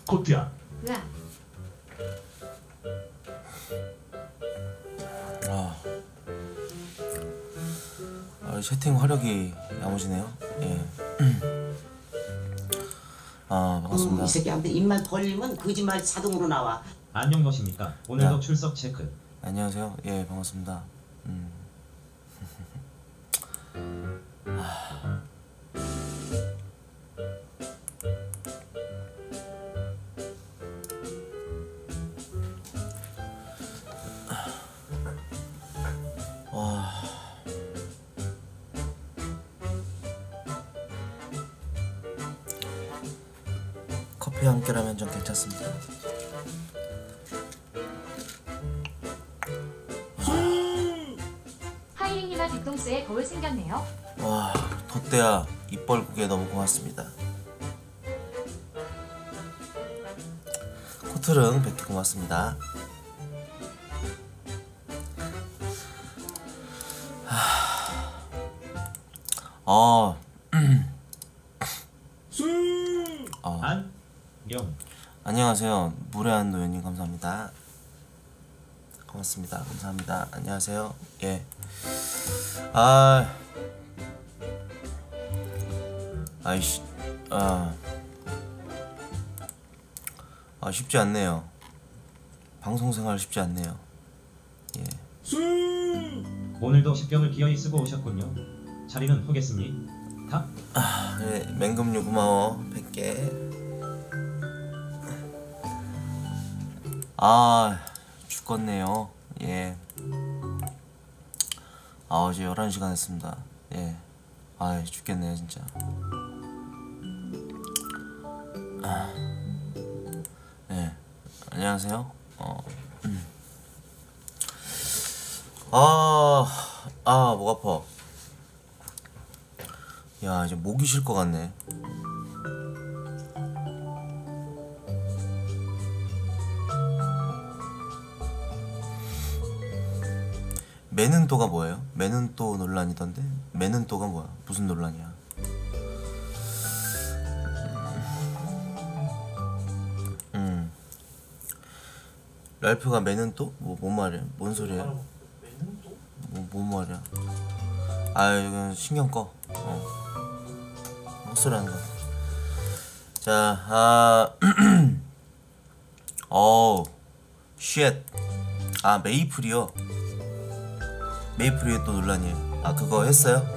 코트야. 으아. 채팅 화력이 야무지네요. 예. 반갑습니다. 이 새끼한테 입만 벌리면 거짓말 자동으로 나와. 안녕 것입니까? 오늘도 야. 출석 체크. 안녕하세요. 예, 반갑습니다. 와. 커피 한 개라면 좀 괜찮습니다. 하이링이나 뒤통수에 거울 생겼네요. 와, 덧대야 입벌구게 너무 고맙습니다. 코트릉 100개 고맙습니다. 안녕. 안녕하세요. 무례한 노연님 감사합니다. 고맙습니다. 감사합니다. 안녕하세요. 예. 아이씨. 쉽지 않네요. 방송생활 쉽지 않네요. 예. 오늘도 십병을 기어이 쓰고 오셨군요. 자리는 허겠습니까? 네, 맹금류 고마워. 100개. 죽겠네요. 예. 어제 11시간 했습니다. 예. 죽겠네요 진짜. 네. 안녕하세요. 목 아파. 야, 이제 목이 쉴 것 같네. 매는또가 뭐예요? 매는또 논란이던데? 매는또가 뭐야? 무슨 논란이야? 랄프가 매는또? 뭔 말이야? 뭔 소리야? 매는또? 뭔 말이야? 이건 신경 꺼. 헛소리 하는 거. 자, 쉣. 메이플이요. 메이플이 또 논란이에요. 그거 했어요?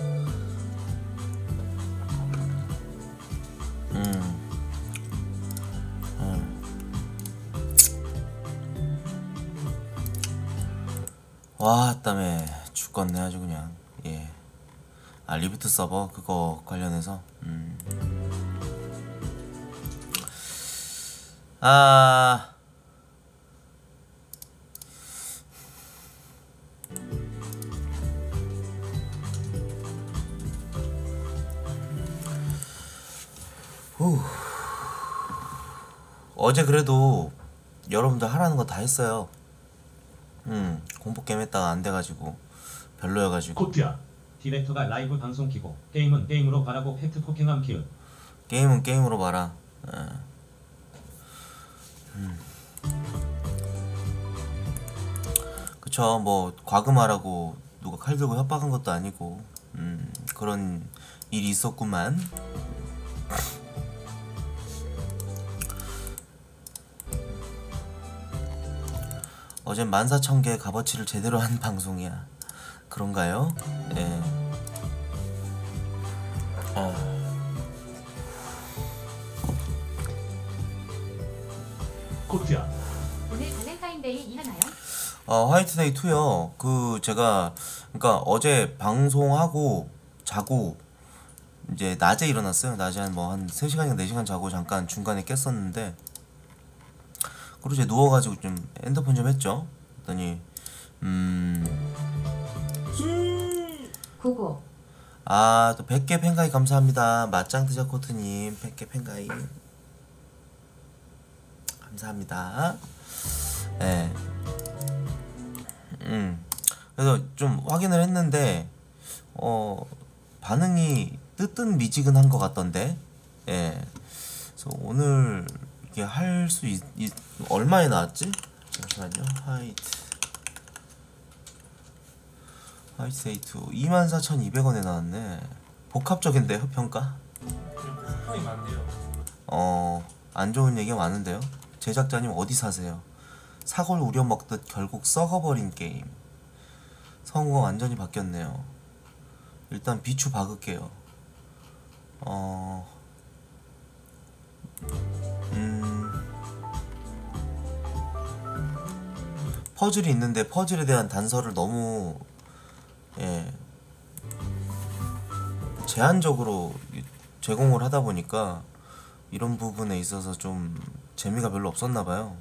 와, 땀에 죽겠네 아주 그냥. 예. 리부트 서버 그거 관련해서. 어제 그래도 여러분들 하라는 거 다 했어요. 공포 게임 했다가 안 돼가지고 별로여가지고. 코트야. 디렉터가 라이브 방송 키고 게임은 게임으로 바라고 팩트 포킹함 키우. 게임은 게임으로 봐라. 그쵸. 뭐 과금하라고 누가 칼 들고 협박한 것도 아니고 그런 일이 있었구만. 어젠 14,000개 값어치를 제대로 한 방송이야. 그런가요? 예. 코트야. 오늘 발렌타인데이 일하나요? 화이트데이 2요. 제가 그러니까 어제 방송하고 자고 이제 낮에 일어났어요. 낮에 한 3시간이나 4시간 자고 잠깐 중간에 깼었는데, 그리고 이제 누워가지고 좀 핸드폰 좀 했죠. 그랬더니 고고. 또 100개 팬가이 감사합니다. 맞짱 트자 코트님 100개 팬가이 감사합니다. 예. 그래서 좀 확인을 했는데 반응이 뜨뜻미지근한 것 같던데. 예. 그래서 오늘 이게 할 수 얼마에 나왔지? 잠시만요. 화이트 데이트 24,200원에 나왔네. 복합적인데요, 평가? 평이 많네요. 안 좋은 얘기가 많은데요. 제작자님 어디 사세요? 사골 우려먹듯 결국 썩어버린 게임. 성우가 완전히 바뀌었네요. 일단 비추 박을게요. 퍼즐이 있는데 퍼즐에 대한 단서를 너무 제한적으로 제공을 하다 보니까 이런 부분에 있어서 좀 재미가 별로 없었나봐요.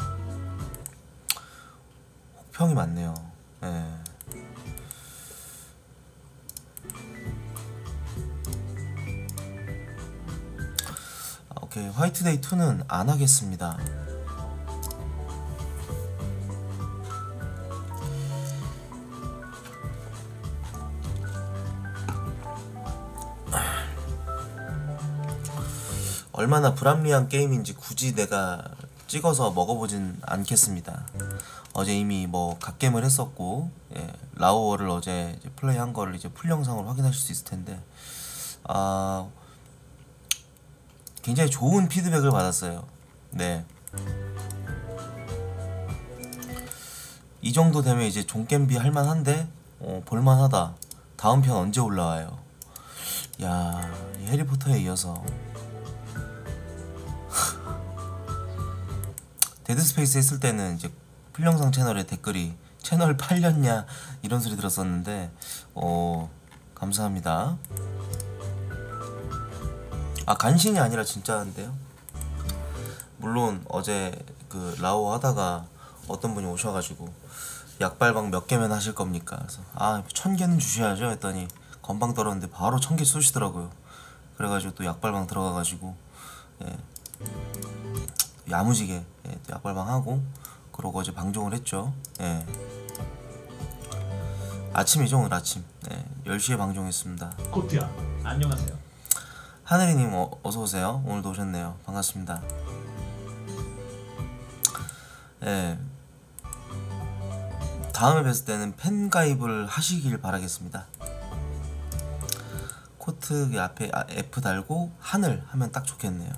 혹평이 많네요. 오케이, 화이트데이 2는 안 하겠습니다. 얼마나 불합리한 게임인지 굳이 내가 찍어서 먹어보진 않겠습니다. 어제 이미 뭐 갓겜을 했었고, 라오어를 어제 이제 플레이한 거를 이제 풀 영상으로 확인하실 수 있을 텐데, 굉장히 좋은 피드백을 받았어요. 네. 이 정도 되면 이제 종겜비 할만한데, 볼만하다. 다음 편 언제 올라와요? 야, 이 해리포터에 이어서 데드스페이스 했을 때는 이제 풀영상 채널에 댓글이 채널 팔렸냐 이런 소리 들었었는데 감사합니다. 간신이 아니라 진짜인데요. 물론 어제 그 라오 하다가 어떤 분이 오셔가지고 약발방 몇 개면 하실 겁니까? 그래서 1000개는 주셔야죠 했더니 건방 떨었는데 바로 1000개 쏘시더라고요. 그래가지고 또 약발방 들어가가지고 야무지게 또 약발방 하고 그러고 어제 방종을 했죠. 아침이죠, 오늘 아침. 10시에 방종했습니다. 코트야 안녕하세요. 하늘이님 어서오세요. 오늘도 오셨네요. 반갑습니다. 다음에 뵀을 때는 팬 가입을 하시길 바라겠습니다. 코트 앞에 F 달고 하늘 하면 딱 좋겠네요.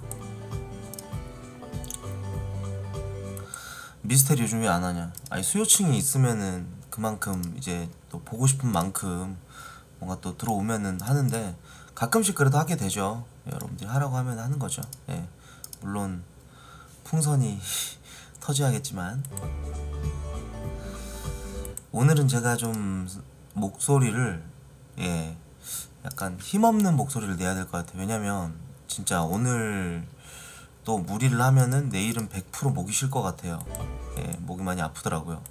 미스테리 요즘 왜 안 하냐? 수요층이 있으면은 그만큼 이제 또 보고 싶은 만큼 뭔가 또 들어오면은 하는데 가끔씩 그래도 하게 되죠. 여러분들이 하라고 하면 하는 거죠. 물론 풍선이 터져야겠지만 오늘은 제가 좀 목소리를 약간 힘없는 목소리를 내야 될 것 같아요. 왜냐면 진짜 오늘 또 무리를 하면은 내일은 100% 목이 쉴 것 같아요. 목이 많이 아프더라고요.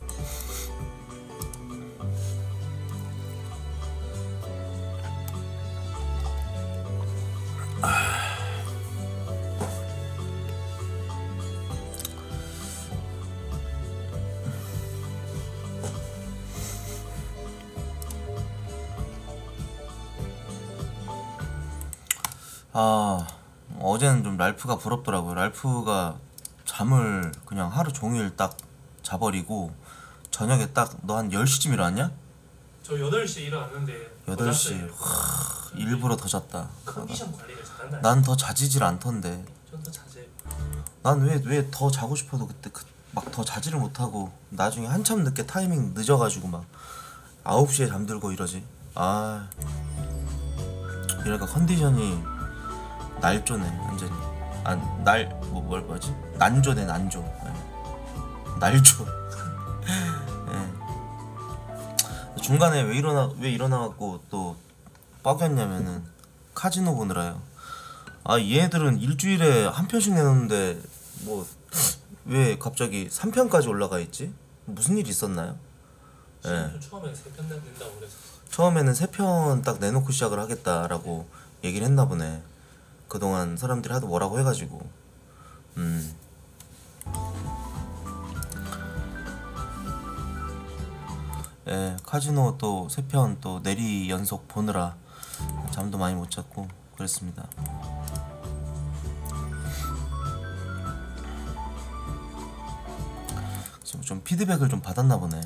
어제는 좀 랄프가 부럽더라고요. 랄프가 잠을 그냥 하루 종일 딱 자버리고 저녁에 딱 너 한 10시쯤 일어났냐? 저 8시에 일어났는데 8시 일부러 더 잤다. 컨디션 관리를 잘한다. 난 더 자지질 않던데. 좀 더 자제. 난 왜 더 자고 싶어도 그때 막 더 자지를 못하고 나중에 한참 늦게 타이밍 늦어가지고 막 9시에 잠들고 이러지. 이러니까 컨디션이 날조네 완전히. 뭐지? 난조네 난조. 날조. 중간에 왜 일어나갖고 또 뻐겼냐면은 카지노 보느라요. 얘네들은 일주일에 한 편씩 내놓는데 뭐 왜 갑자기 3편까지 올라가 있지? 무슨 일 있었나요? 처음에 3편 낸다고 그랬었어. 처음에는 3편 딱 내놓고 시작을 하겠다라고 얘기를 했나 보네. 그동안 사람들이 하도 뭐라고 해가지고. 카지노 또 3편 또 내리 연속 보느라 잠도 많이 못 잤고 그랬습니다. 지금 좀 피드백을 좀 받았나 보네.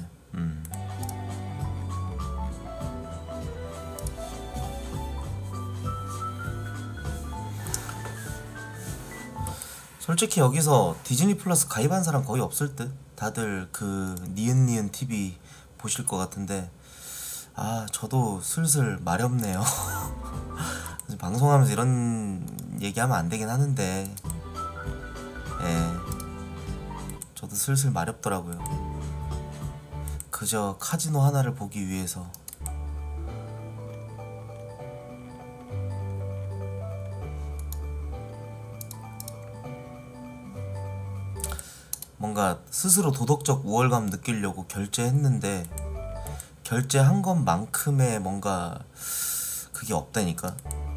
솔직히 여기서 디즈니 플러스 가입한 사람 거의 없을 듯. 다들 그 니은니은 TV 보실 것 같은데, 아 저도 슬슬 마렵네요. 방송하면서 이런 얘기하면 안 되긴 하는데, 예, 저도 슬슬 마렵더라고요. 그저 카지노 하나를 보기 위해서. 뭔가 스스로 도덕적 우월감 느끼려고 결제했는데, 결제한 것만큼의 뭔가 그게 없다니까.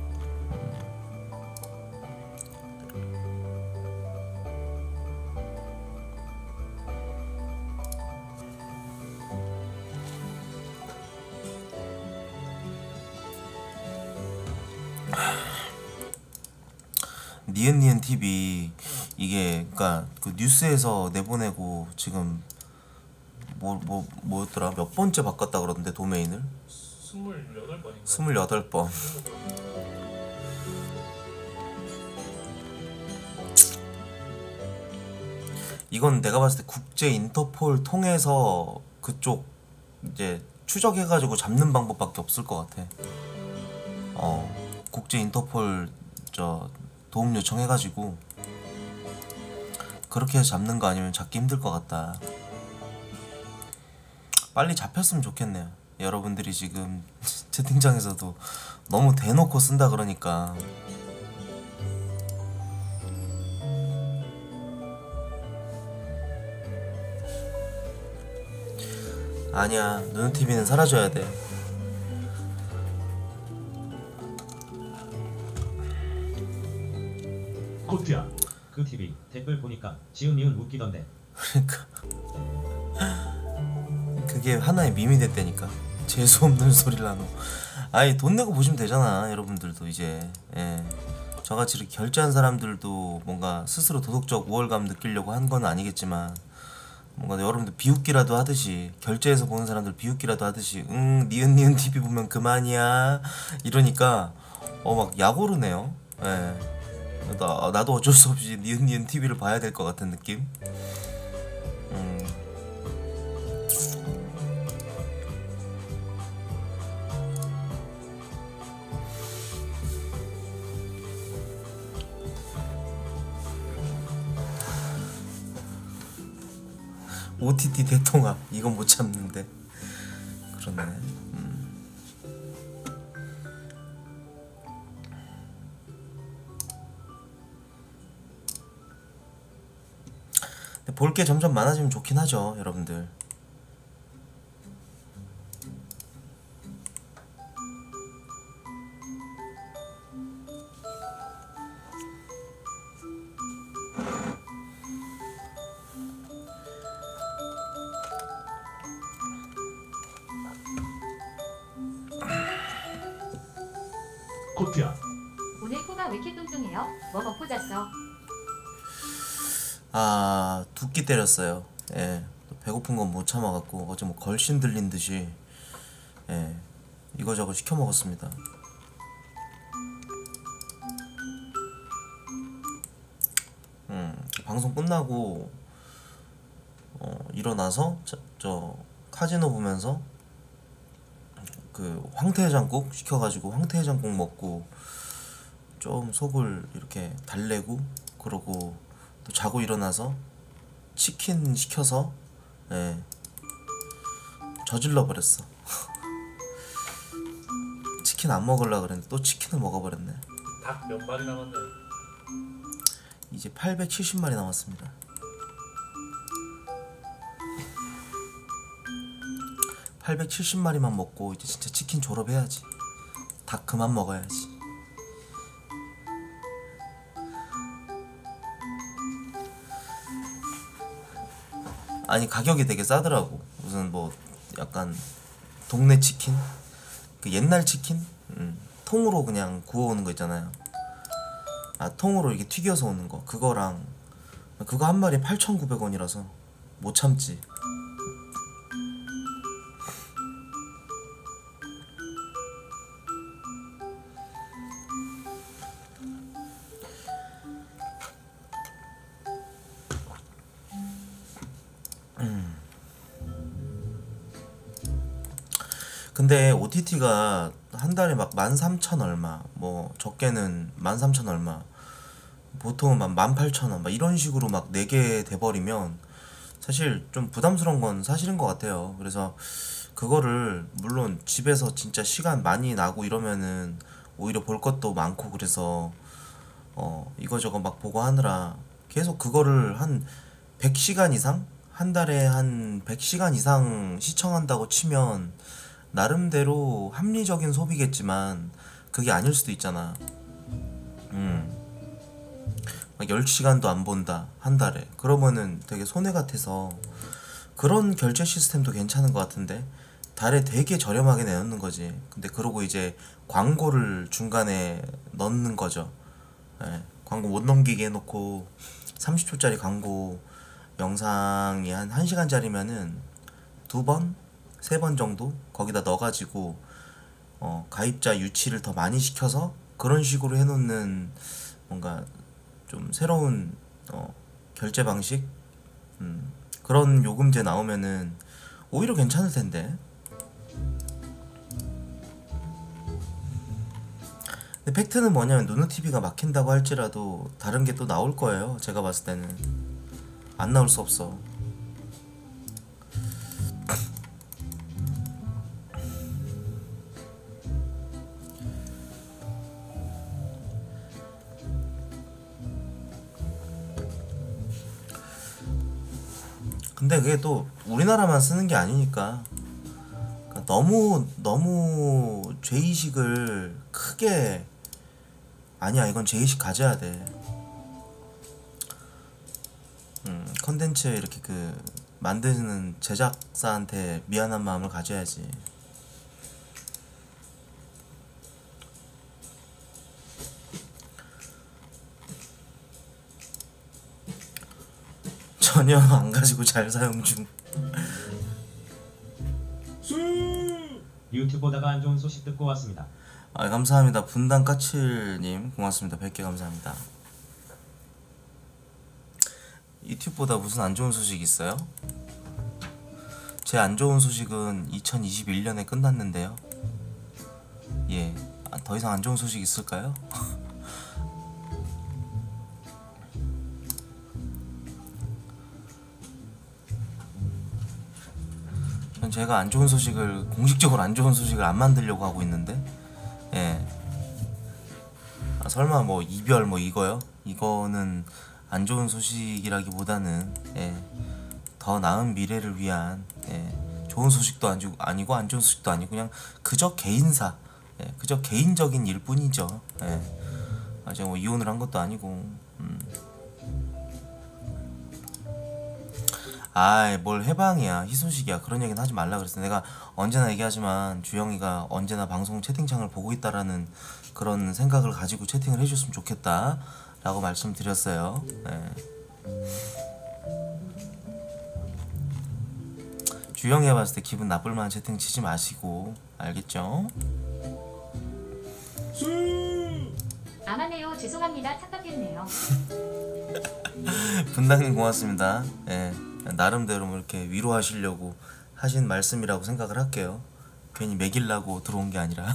니은니은 TV 이게 그러니까 그 뉴스에서 내보내고 지금 뭐였더라, 몇 번째 바꿨다 그러던데 도메인을 28번인가? 28번. 이건 내가 봤을 때 국제 인터폴 통해서 그쪽 이제 추적해가지고 잡는 방법밖에 없을 것 같아. 국제 인터폴 저 도움 요청해가지고 그렇게 해서 잡는 거 아니면 잡기 힘들 것 같다. 빨리 잡혔으면 좋겠네요. 여러분들이 지금 채팅창에서도 너무 대놓고 쓴다 그러니까. 아니야, 누누TV는 사라져야 돼. 코트야. 그 TV 댓글 보니까 지은 니은 웃기던데. 그러니까 그게 하나의 밈이 됐다니까. 재수없는 소리를 하노. 아니 돈 내고 보시면 되잖아 여러분들도 이제. 예. 저같이 이렇게 결제한 사람들도 뭔가 스스로 도덕적 우월감 느끼려고 한 건 아니겠지만, 뭔가 여러분들 비웃기라도 하듯이, 결제해서 보는 사람들 비웃기라도 하듯이 니은니은 TV 보면 그만이야 이러니까 막 약오르네요. 예. 나도 어쩔 수 없이 니은니은 TV를 봐야 될 것 같은 느낌. OTT 대통합 이건 못 참는데. 그러네. 볼 게 점점 많아지면 좋긴 하죠 여러분들. 코트야. 오늘 코가 왜 이렇게 뚱뚱해요? 뭐 먹고 잤어? 아, 두 끼 때렸어요. 예. 또 배고픈 건 못 참아갖고 어제 뭐 걸신 들린 듯이, 예, 이거저거 시켜 먹었습니다. 방송 끝나고 일어나서 저 카지노 보면서 그 황태해장국 시켜가지고 황태해장국 먹고 좀 속을 이렇게 달래고, 그러고 또 자고 일어나서 치킨 시켜서, 예, 저질러 버렸어. 치킨 안 먹으려고 그랬는데 또 치킨을 먹어버렸네. 닭 몇 마리 남았나요? 이제 870마리 남았습니다. 870마리만 먹고 이제 진짜 치킨 졸업해야지. 닭 그만 먹어야지. 아니 가격이 되게 싸더라고. 무슨 뭐 약간 동네 치킨? 그 옛날 치킨? 통으로 그냥 구워오는 거 있잖아요. 아, 통으로 이렇게 튀겨서 오는 거, 그거랑 그거 한 마리에 8,900원이라서 못 참지. 근데 OTT가 한 달에 막 13,000 얼마, 뭐 적게는 13,000 얼마, 보통은 막 18,000원 막 이런 식으로 막 내게 돼버리면 사실 좀 부담스러운 건 사실인 것 같아요. 그래서 그거를 물론 집에서 진짜 시간 많이 나고 이러면은 오히려 볼 것도 많고, 그래서 이거저거 막 보고 하느라 계속 그거를 한 100시간 이상? 한 달에 한 100시간 이상 시청한다고 치면 나름대로 합리적인 소비겠지만 그게 아닐 수도 있잖아. 막 10시간도 안 본다 한 달에, 그러면은 되게 손해 같아서 그런 결제 시스템도 괜찮은 것 같은데, 달에 되게 저렴하게 내놓는 거지. 근데 그러고 이제 광고를 중간에 넣는 거죠. 예, 광고 못 넘기게 해놓고 30초짜리 광고 영상이 한 1시간짜리면은 2번? 3번 정도 거기다 넣어가지고 가입자 유치를 더 많이 시켜서 그런 식으로 해놓는 뭔가 좀 새로운 결제 방식, 그런 요금제 나오면은 오히려 괜찮을 텐데. 근데 팩트는 뭐냐면 누누TV가 막힌다고 할지라도 다른 게 또 나올 거예요. 제가 봤을 때는 안 나올 수 없어. 근데 그게 또 우리나라만 쓰는 게 아니니까, 그러니까 너무 죄의식을 크게, 아니야 이건 죄의식 가져야 돼. 컨텐츠 이렇게 그 만드는 제작사한테 미안한 마음을 가져야지. 전혀 안 가지고 잘 사용 중. 유튜브 보다가 안 좋은 소식 듣고 왔습니다. 아, 감사합니다. 분당 까칠님 고맙습니다. 100개 감사합니다. 유튜브보다 무슨 안 좋은 소식 있어요? 제 안 좋은 소식은 2021년에 끝났는데요. 예, 더 이상 안 좋은 소식 있을까요? 전 제가 안 좋은 소식을, 공식적으로 안 좋은 소식을 안 만들려고 하고 있는데, 예. 설마 뭐 이별 뭐 이거요? 이거는 안 좋은 소식이라기보다는, 예, 더 나은 미래를 위한, 예, 좋은 소식도 아니고 안 좋은 소식도 아니고 그냥 그저 개인사, 예, 그저 개인적인 일 뿐이죠. 예. 제가 뭐 이혼을 한 것도 아니고. 아이 뭘 해방이야, 희소식이야, 그런 얘기는 하지 말라 그랬어. 내가 언제나 얘기하지만 주영이가 언제나 방송 채팅창을 보고 있다라는 그런 생각을 가지고 채팅을 해줬으면 좋겠다 라고 말씀드렸어요. 네. 주영이가 봤을 때 기분 나쁠 만한 채팅 치지 마시고, 알겠죠? 아마네요. 죄송합니다. 착각했네요. 분당님 고맙습니다. 예, 나름대로 뭐 이렇게 위로하시려고 하신 말씀이라고 생각을 할게요. 괜히 매길라고 들어온 게 아니라.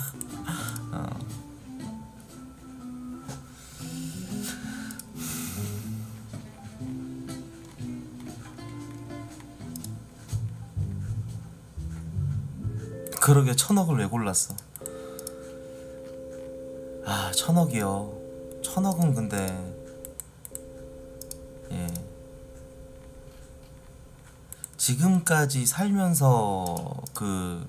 그러게 1,000억을 왜 골랐어? 아, 1,000억이요. 1,000억은 근데, 예, 지금까지 살면서 그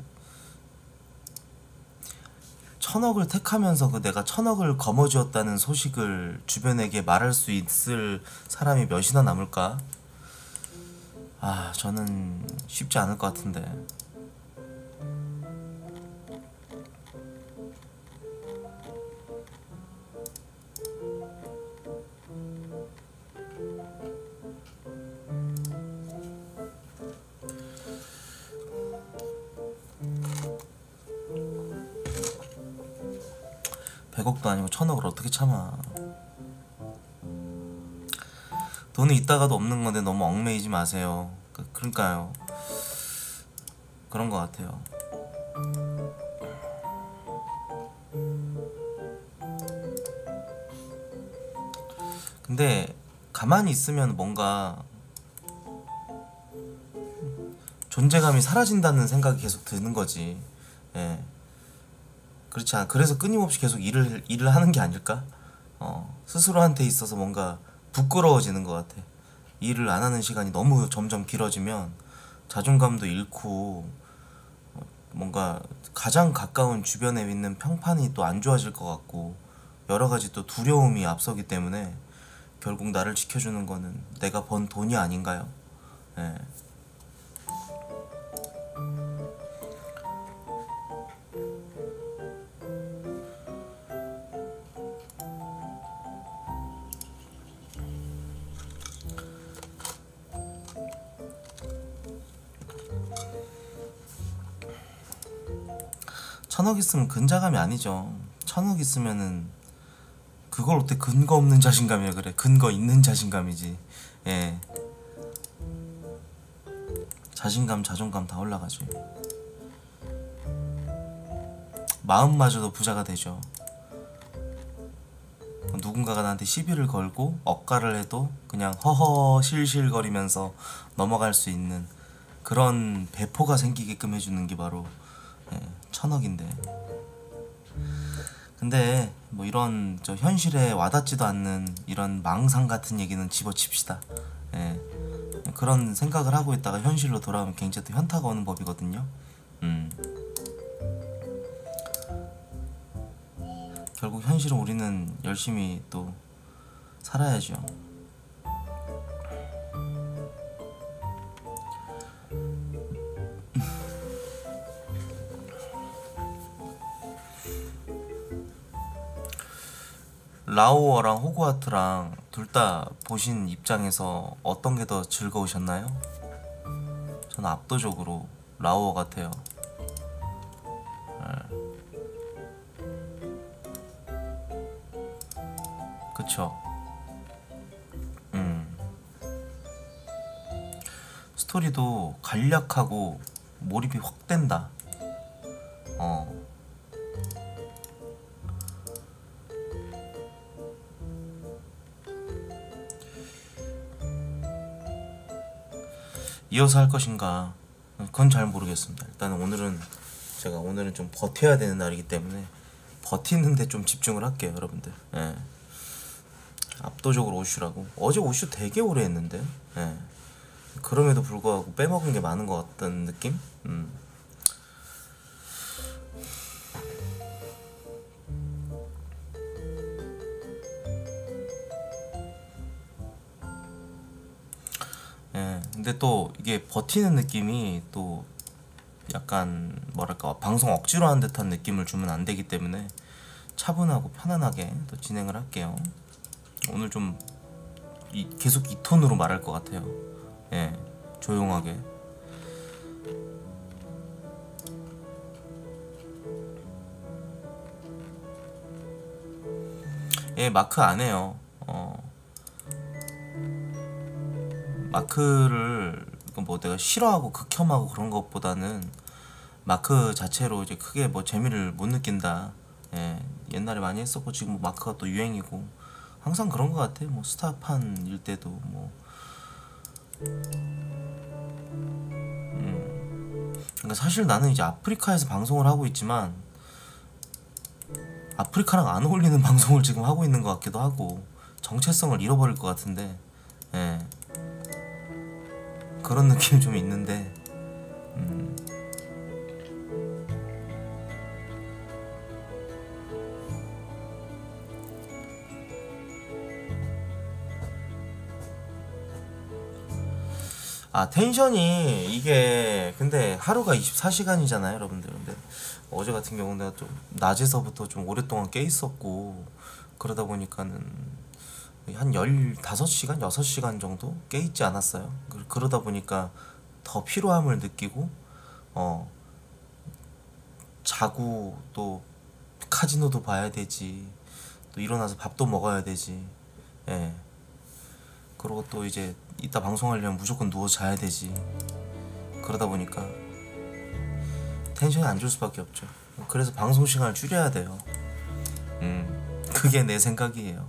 1,000억을 택하면서 그 내가 1,000억을 거머쥐었다는 소식을 주변에게 말할 수 있을 사람이 몇이나 남을까? 아, 저는 쉽지 않을 것 같은데. 100억도 아니고 1000억을 어떻게 참아. 돈은 있다가도 없는 건데 너무 얽매이지 마세요. 그러니까요. 그런 것 같아요. 근데 가만히 있으면 뭔가 존재감이 사라진다는 생각이 계속 드는 거지. 예. 그렇지 않아. 그래서 끊임없이 계속 일을 하는 게 아닐까? 스스로한테 있어서 뭔가 부끄러워지는 것 같아. 일을 안 하는 시간이 너무 점점 길어지면 자존감도 잃고 뭔가 가장 가까운 주변에 있는 평판이 또 안 좋아질 것 같고 여러 가지 또 두려움이 앞서기 때문에 결국 나를 지켜주는 거는 내가 번 돈이 아닌가요? 예. 천억 있으면 근자감이 아니죠. 천억 있으면은 그걸 어떻게 근거 없는 자신감이라 그래. 근거 있는 자신감이지. 예. 자신감, 자존감 다 올라가지. 마음마저도 부자가 되죠. 누군가가 나한테 시비를 걸고 억가를 해도 그냥 허허 실실거리면서 넘어갈 수 있는 그런 배포가 생기게끔 해주는 게 바로 천억인데. 근데 뭐 이런 저 현실에 와닿지도 않는 이런 망상 같은 얘기는 집어칩시다. 예. 그런 생각을 하고 있다가 현실로 돌아오면 굉장히 또 현타가 오는 법이거든요. 결국 현실은 우리는 열심히 또 살아야죠. 라오어랑 호그와트랑 둘 다 보신 입장에서 어떤 게 더 즐거우셨나요? 저는 압도적으로 라오어 같아요. 그쵸? 스토리도 간략하고 몰입이 확 된다. 이어서 할 것인가 그건 잘 모르겠습니다. 일단은 오늘은 좀 버텨야 되는 날이기 때문에 버티는데 좀 집중을 할게요, 여러분들. 예. 압도적으로 오슈라고. 어제 오슈 되게 오래 했는데. 예. 그럼에도 불구하고 빼먹은 게 많은 것 같다는 느낌? 예, 근데 또 이게 버티는 느낌이 또 약간 뭐랄까 방송 억지로 하는 듯한 느낌을 주면 안 되기 때문에 차분하고 편안하게 또 진행을 할게요. 오늘 좀 계속 이 톤으로 말할 것 같아요. 예, 조용하게. 예, 마크 안 해요. 마크를 뭐 내가 싫어하고 극혐하고 그런 것보다는 마크 자체로 이제 크게 뭐 재미를 못 느낀다. 예, 옛날에 많이 했었고 지금 마크가 또 유행이고 항상 그런 것 같아. 뭐 스타판일 때도 뭐. 그러니까 사실 나는 이제 아프리카에서 방송을 하고 있지만 아프리카랑 안 어울리는 방송을 지금 하고 있는 것 같기도 하고 정체성을 잃어버릴 것 같은데. 예. 그런 느낌이 좀 있는데 텐션이 이게 근데 하루가 24시간이잖아요 여러분들. 근데 어제 같은 경우는 내가 좀 낮에서부터 좀 오랫동안 깨 있었고 그러다 보니까는 한 15시간? 6시간 정도 깨 있지 않았어요. 그러다 보니까 더 피로함을 느끼고 자고 또 카지노도 봐야 되지. 또 일어나서 밥도 먹어야 되지. 예. 그리고 또 이제 이따 방송하려면 무조건 누워 자야 되지. 그러다 보니까 텐션이 안 좋을 수밖에 없죠. 그래서 방송 시간을 줄여야 돼요. 그게 내 생각이에요.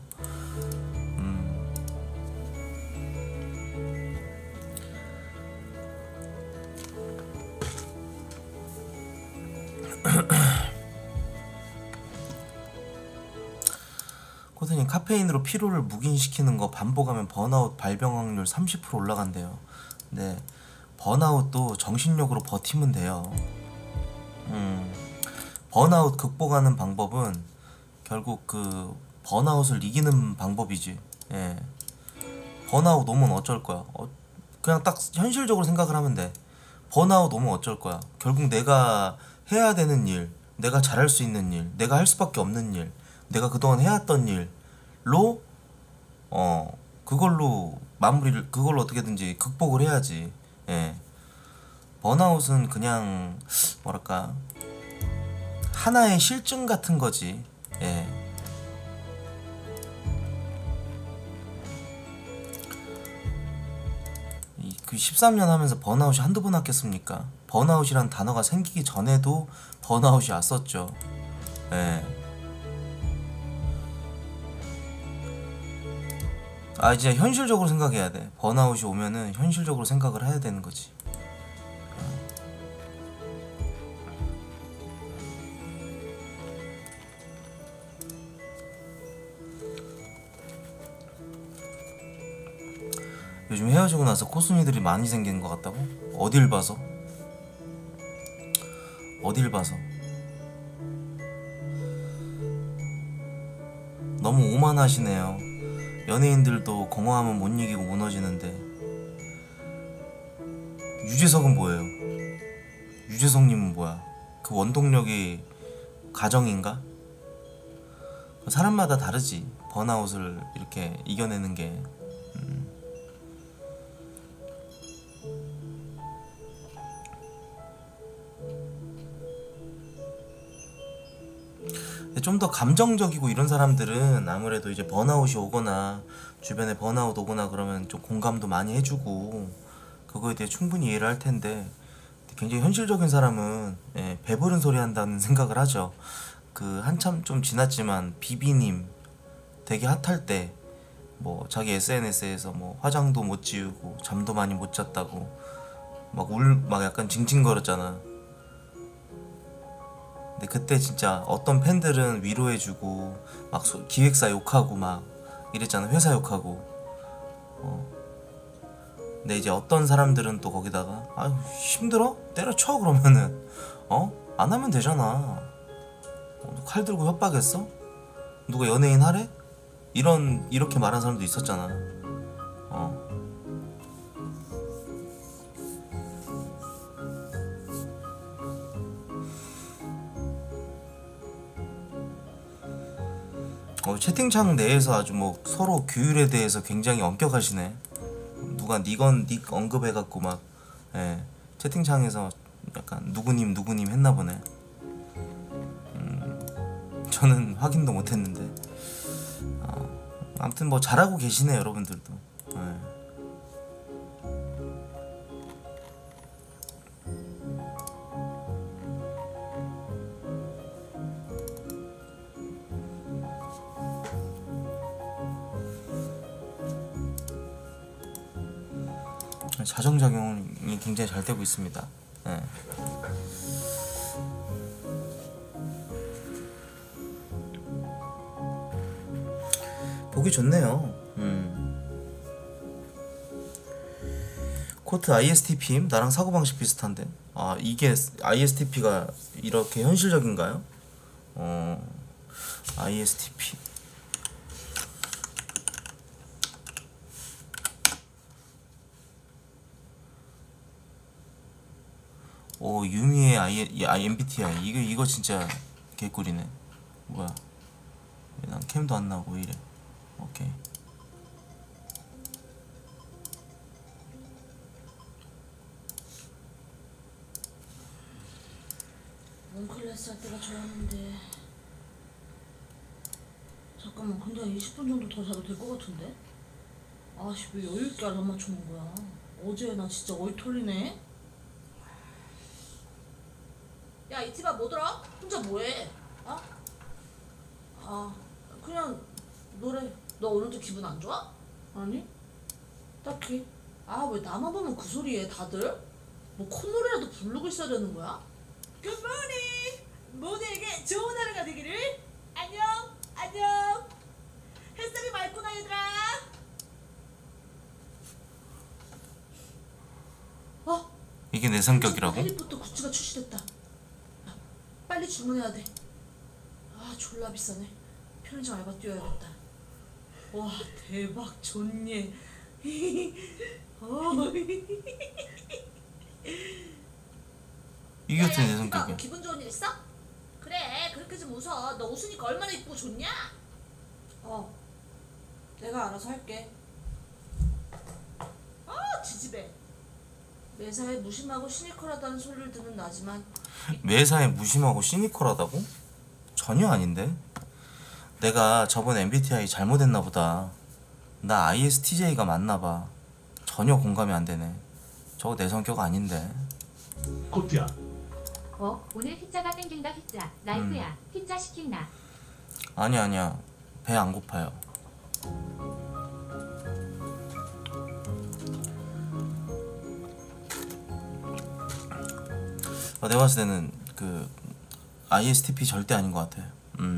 코트님, 카페인으로 피로를 묵인시키는 거 반복하면 번아웃 발병 확률 30% 올라간대요. 네, 번아웃도 정신력으로 버티면 돼요. 번아웃 극복하는 방법은 결국 그 번아웃을 이기는 방법이지. 예. 번아웃 오면 어쩔 거야? 그냥 딱 현실적으로 생각을 하면 돼. 번아웃 오면 어쩔 거야? 결국 내가 해야 되는 일, 내가 잘할 수 있는 일, 내가 할 수밖에 없는 일, 내가 그동안 해왔던 일로 그걸로 마무리를, 그걸로 어떻게든지 극복을 해야지. 예. 번아웃은 그냥 뭐랄까 하나의 실증 같은 거지. 예. 그 13년 하면서 번아웃이 한두 번 왔겠습니까? 번아웃이란 단어가 생기기 전에도 번아웃이 왔었죠. 예. 이제 현실적으로 생각해야 돼. 번아웃이 오면은 현실적으로 생각을 해야 되는 거지. 요즘 헤어지고 나서 코순이들이 많이 생기는 것 같다고? 어딜 봐서? 어딜 봐서? 너무 오만하시네요. 연예인들도 공허하면 못 이기고 무너지는데. 유재석은 뭐예요? 유재석님은 뭐야? 그 원동력이 가정인가? 사람마다 다르지. 번아웃을 이렇게 이겨내는 게. 좀 더 감정적이고 이런 사람들은 아무래도 이제 번아웃이 오거나 주변에 번아웃 오거나 그러면 좀 공감도 많이 해주고 그거에 대해 충분히 이해를 할 텐데, 굉장히 현실적인 사람은 배부른 소리 한다는 생각을 하죠. 그 한참 좀 지났지만 비비님 되게 핫할 때 뭐 자기 SNS에서 뭐 화장도 못 지우고 잠도 많이 못 잤다고 막 약간 징징거렸잖아. 근데 그때 진짜 어떤 팬들은 위로해주고 막 기획사 욕하고 막 이랬잖아. 회사 욕하고. 근데 이제 어떤 사람들은 또 거기다가 아유 힘들어? 때려쳐 그러면은 안 하면 되잖아. 칼 들고 협박했어? 누가 연예인 하래? 이렇게 말한 사람도 있었잖아. 채팅창 내에서 아주 뭐 서로 규율에 대해서 굉장히 엄격하시네. 누가 닉 언급해갖고 막 채팅창에서 약간 누구님 했나보네. 저는 확인도 못했는데 아무튼 뭐 잘하고 계시네 여러분들도. 자정작용이 굉장히 잘 되고 있습니다. 보기 좋네요. 코트 ISTP임? 나랑 사고방식 비슷한데? 이게 ISTP가 이렇게 현실적인가요? ISTP 유미의 MBTI 이거 진짜 개꿀이네. 뭐야, 난 캠도 안 나오고 왜 이래. 오케이. 몽클래스 할 때가 좋았는데 잠깐만, 근데 20분 정도 더 자도 될 것 같은데? 아씨, 왜 여유있게 알람 맞춰놓은 거야? 어제 나 진짜 어이 털리네? 야, 이티바 뭐더라? 혼자 뭐해? 어? 아, 그냥 노래. 너 오늘도 기분 안 좋아? 아니, 딱히. 아, 왜 나만 보면 그 소리해, 다들? 뭐 콧노래라도 부르고 있어야 되는 거야? 굿모닝! 모두에게 좋은 하루가 되기를. 안녕! 안녕! 햇살이 맑구나, 얘들아! 어? 이게 내 성격이라고? 해리포터 굿즈가 출시됐다. 야, 빨리 주문해야 돼. 아, 졸라 비싸네. 편의점 알바 뛰어야겠다. 와, 대박 좋네. 이게 어떻게 내 야, 성격이야? 기분 좋은 일 있어? 그래, 그렇게 좀 웃어. 너 웃으니까 얼마나 이쁘고 좋냐? 내가 알아서 할게. 아, 지지배. 매사에 무심하고 시니컬하다는 소리를 듣는 나지만 매사에 무심하고 시니컬하다고? 전혀 아닌데? 내가 저번 MBTI 잘못했나 보다. 나 ISTJ가 맞나 봐. 전혀 공감이 안 되네. 저거 내 성격 아닌데. 코트야. 오늘 피자가 땡긴다 피자. 라이프야. 피자 시킨다. 아니야. 배 안 고파요. 내가 봤을 때는 그 ISTP 절대 아닌 것 같아.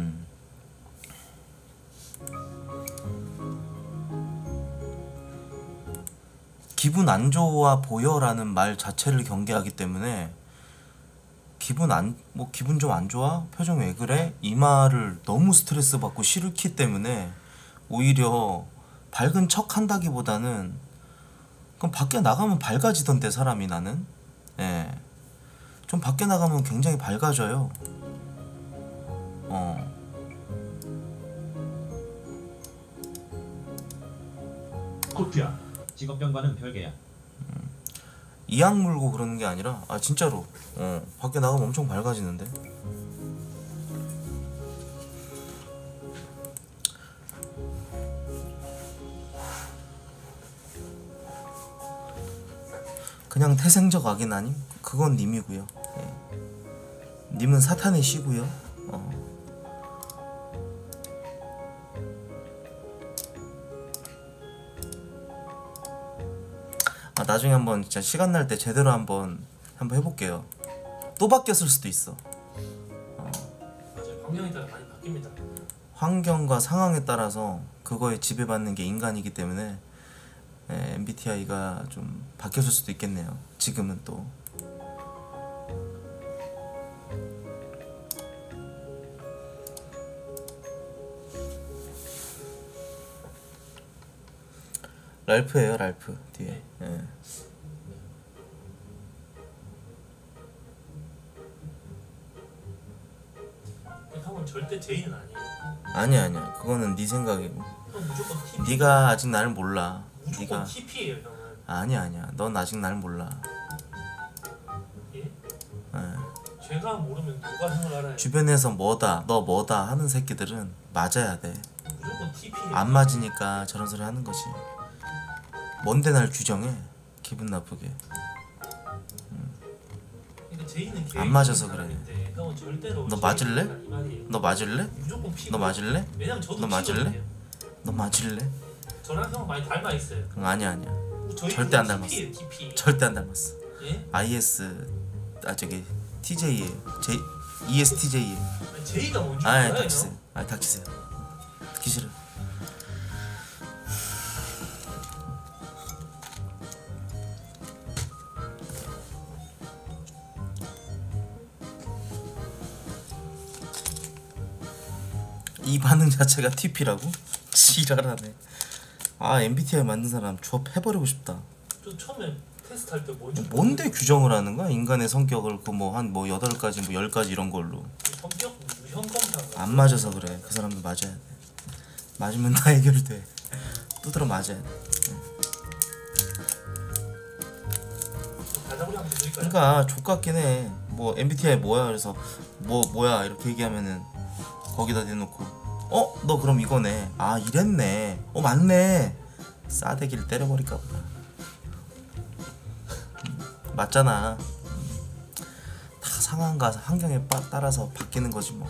기분 안 좋아 보여라는 말 자체를 경계하기 때문에 기분 좀 안 좋아? 표정 왜 그래? 이 말을 너무 스트레스 받고 싫기 때문에 오히려 밝은 척 한다기보다는 그럼 밖에 나가면 밝아지던데 사람이 나는. 예. 좀 밖에 나가면 굉장히 밝아져요. 코트야. 직업병과는 별개야. 이악 물고 그러는 게 아니라 진짜로 밖에 나가면 엄청 밝아지는데. 그냥 태생적 악인 아님? 그건 님이고요. 님은 사탄의 씨고요. 나중에 한번 진짜 시간 날 때 제대로 한번 해볼게요. 또 바뀌었을 수도 있어. 맞아요. 환경에 따라 많이 바뀝니다. 환경과 상황에 따라서 그거에 지배받는 게 인간이기 때문에 MBTI가 좀 바뀌었을 수도 있겠네요. 지금은 또. 랄프예요, 랄프 뒤에. 예. 형은 절대 제이는 아니에요. 아니야. 그거는 네 생각이고. 형 무조건 TP. 네가 아직 나를 몰라. 무조건 네가 TP예요, 형은. 아니야. 넌 아직 날 몰라. 예? 예. 제가 모르면 누가 형을 알아요? 주변에서 너 뭐다 하는 새끼들은 맞아야 돼. 무조건 TP예요. 안 맞으니까 저런 소리 하는 거지. 뭔데 날 규정해? 기분 나쁘게. 그러니까 제이는 안 맞아서 그래. 사람인데 형은 절대로 너 맞을래? 제이는 이 말이에요. 너 맞을래? 무조건 P. 너 맞을래? 왜냐면 저도 너 맞을래? P거든요. 너 맞을래? 저랑 형 많이 닮아 있어요. 아니야. 저희 절대 안 TP예요, 닮았어. TP. 절대 안 닮았어. 예? IS 저기 TJ에 ESTJ에. 제이가 뭔지 아이 몰라요, 닥치세요. 형? 닥치세요. 듣기 싫어. 이 반응 자체가 TP라고? 지랄하네. MBTI 만든 사람 조합해버리고 싶다. 저 처음에 테스트할 때 뭔지 뭔데 규정을 하는 거야? 인간의 성격을 그 뭐 한 8가지 10가지 이런 걸로. 성격 유형 검사. 안 맞아서 그래. 그 사람도 맞아야 돼. 맞으면 다 해결돼. 두드러 맞아야 돼. 다자구리 한번 드릴까요? 그러니까 족같긴 해. 뭐 MBTI 뭐야? 그래서 뭐야 이렇게 얘기하면은 거기다 대놓고 너 그럼 이거네. 아 이랬네. 맞네. 싸대기를 때려버릴까 보다. 맞잖아. 다 상황과 환경에 따라서 바뀌는 거지 뭐.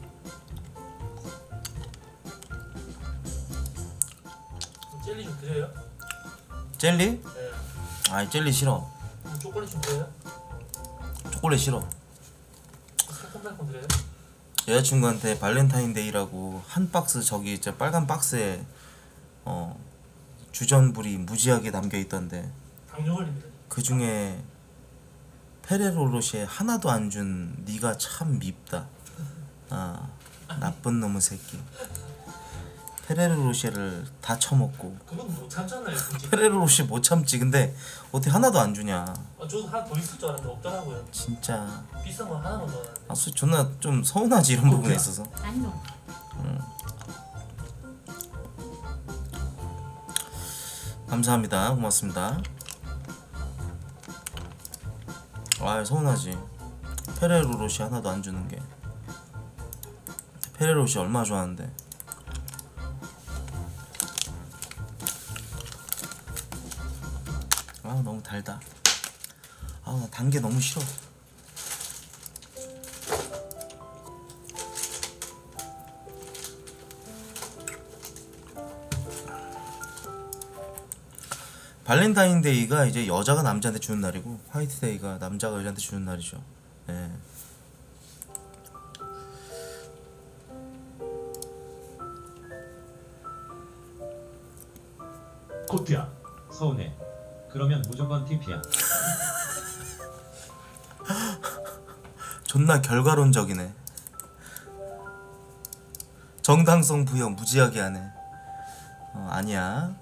젤리 좀 드려요? 젤리? 네. 아이 젤리 싫어. 초콜릿 좀 드려요? 초콜릿 싫어. 새콤달콤 드려요? 여자친구한테 발렌타인데이라고 한 박스 저기 저 빨간 박스에 주전부리 무지하게 담겨 있던데 당뇨 걸립니다. 그 중에 페레로로쉐 하나도 안 준 네가 참 밉다. 아 나쁜 놈의 새끼. 페레로로쉐를 다 처먹고 그건 못 참잖아요. 굳이. 페레로로쉐 못 참지. 근데 어떻게 하나도 안 주냐. 저도 하나 더 있을 줄 알았는데 없더라고요. 진짜 비싼 거 하나만 넣어놨는데. 아 존나 좀 서운하지 이런 부분에 있어서. 안농. 감사합니다. 고맙습니다. 아 서운하지. 페레로로시 하나도 안 주는 게. 페레로시 얼마나 좋아하는데. 아 너무 달다. 아 나 단 게 너무 싫어. 발렌타인데이가 이제 여자가 남자한테 주는 날이고 화이트데이가 남자가 여자한테 주는 날이죠. 네. 코트야 서운해. 그러면 무조건 TP야. 존나 결과론적이네. 정당성 부여 무지하게 하네. 아니야.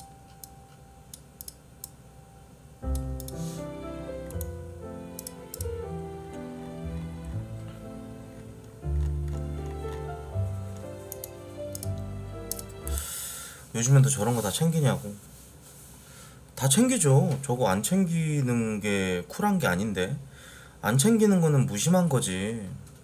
요즘엔 또 저런 거 다 챙기냐고. 다 챙기죠. 저거 안 챙기는 게 쿨한 게 아닌데. 안 챙기는 거는 무심한 거지.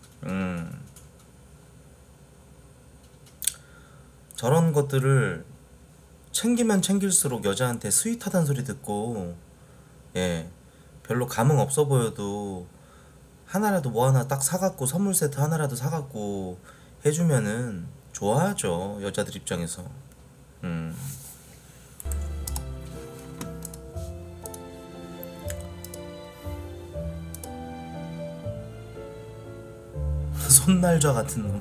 저런 것들을 챙기면 챙길수록 여자한테 스윗하단 소리 듣고, 예, 별로 감흥 없어 보여도 하나라도 뭐 하나 딱 사갖고 선물 세트 하나라도 사갖고 해주면은 좋아하죠, 여자들 입장에서. 손날좌 같은 놈.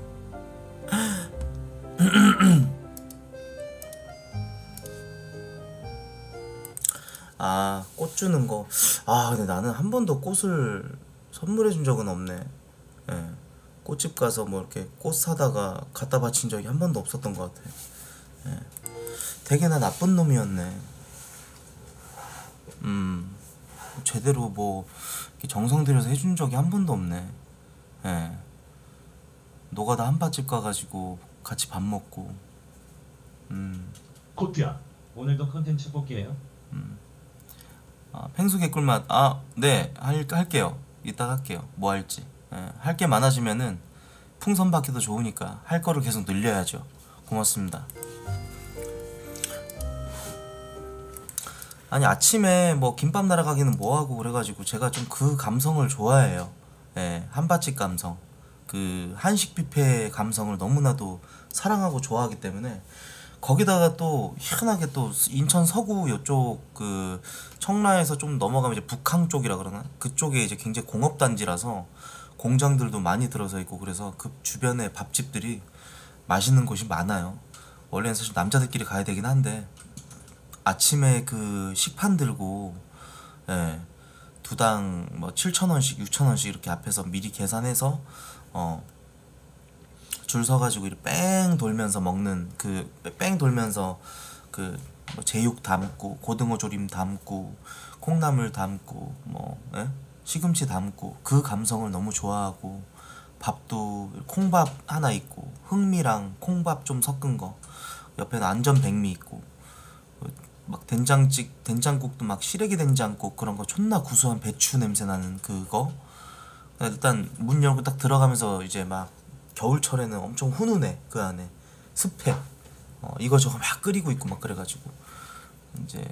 아, 꽃 주는 거. 아, 근데 나는 한 번도 꽃을 선물해 준 적은 없네. 예. 꽃집 가서 뭐 이렇게 꽃 사다가 갖다 바친 적이 한 번도 없었던 것 같아. 예. 되게 나 나쁜 놈이었네. 제대로 뭐 이렇게 정성 들여서 해준 적이 한 번도 없네. 예. 노가다 한밭집 가가지고 같이 밥 먹고. 코트야 오늘도 컨텐츠 뽑기예요? 아, 펭수 개꿀맛. 아, 네, 할게요. 이따 할게요. 뭐 할지. 예, 할 게 많아지면은 풍선 받기도 좋으니까 할 거를 계속 늘려야죠. 고맙습니다. 아니 아침에 뭐 김밥 날아가기는 뭐하고 그래가지고 제가 좀 그 감성을 좋아해요. 예, 한밭집 감성, 그 한식 뷔페 감성을 너무나도 사랑하고 좋아하기 때문에 거기다가 또 희한하게 또 인천 서구 요쪽 그 청라에서 좀 넘어가면 이제 북항 쪽이라 그러나 그쪽에 이제 굉장히 공업단지라서 공장들도 많이 들어서 있고 그래서 그 주변에 밥집들이 맛있는 곳이 많아요. 원래는 사실 남자들끼리 가야 되긴 한데 아침에 그 식판 들고, 예, 두당 뭐 7,000원씩 6,000원씩 이렇게 앞에서 미리 계산해서 줄 서가지고 이렇게 뺑 돌면서 먹는 그 뺑 돌면서 그 뭐 제육 담고 고등어 조림 담고 콩나물 담고 뭐, 예? 시금치 담고 그 감성을 너무 좋아하고 밥도 콩밥 하나 있고 흑미랑 콩밥 좀 섞은 거 옆에는 안전 백미 있고 막 된장국도 막 시래기 된장국 그런 거 존나 구수한 배추 냄새 나는 그거. 일단 문 열고 딱 들어가면서 이제 막 겨울철에는 엄청 훈훈해 그 안에. 스팸 이거저거 막 끓이고 있고 막 그래가지고 이제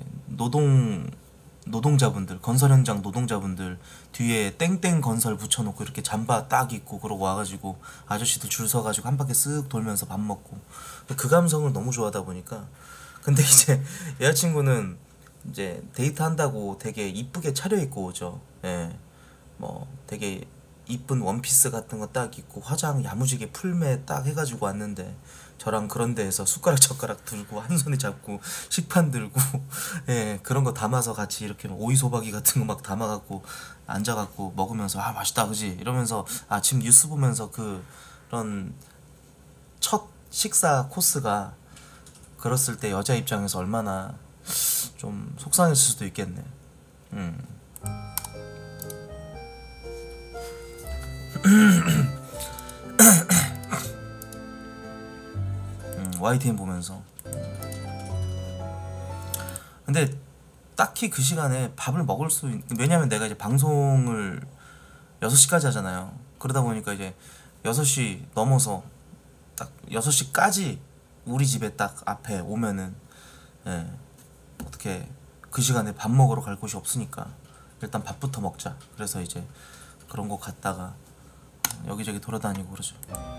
노동자분들 건설 현장 노동자분들 뒤에 땡땡 건설 붙여놓고 이렇게 잠바 딱 입고 그러고 와가지고 아저씨들 줄 서가지고 한 바퀴 쓱 돌면서 밥 먹고 그 감성을 너무 좋아하다 보니까 근데 이제 여자친구는 이제 데이트 한다고 되게 이쁘게 차려입고 오죠. 예. 뭐 되게 이쁜 원피스 같은 거 딱 입고 화장 야무지게 풀매 딱 해가지고 왔는데 저랑 그런 데에서 숟가락 젓가락 들고 한 손에 잡고 식판 들고 예 그런 거 담아서 같이 이렇게 오이 소박이 같은 거 막 담아갖고 앉아갖고 먹으면서 아 맛있다 그지 이러면서 아침 뉴스 보면서 그런 첫 식사 코스가 그랬을 때 여자 입장에서 얼마나 좀 속상했을 수도 있겠네. YTN 보면서 근데 딱히 그 시간에 밥을 먹을 수 왜냐면 내가 이제 방송을 6시까지 하잖아요. 그러다 보니까 이제 6시 넘어서 딱 6시까지 우리 집에 딱 앞에 오면은 예, 어떻게 그 시간에 밥 먹으러 갈 곳이 없으니까 일단 밥부터 먹자. 그래서 이제 그런 거 갔다가 여기저기 돌아다니고 그러죠.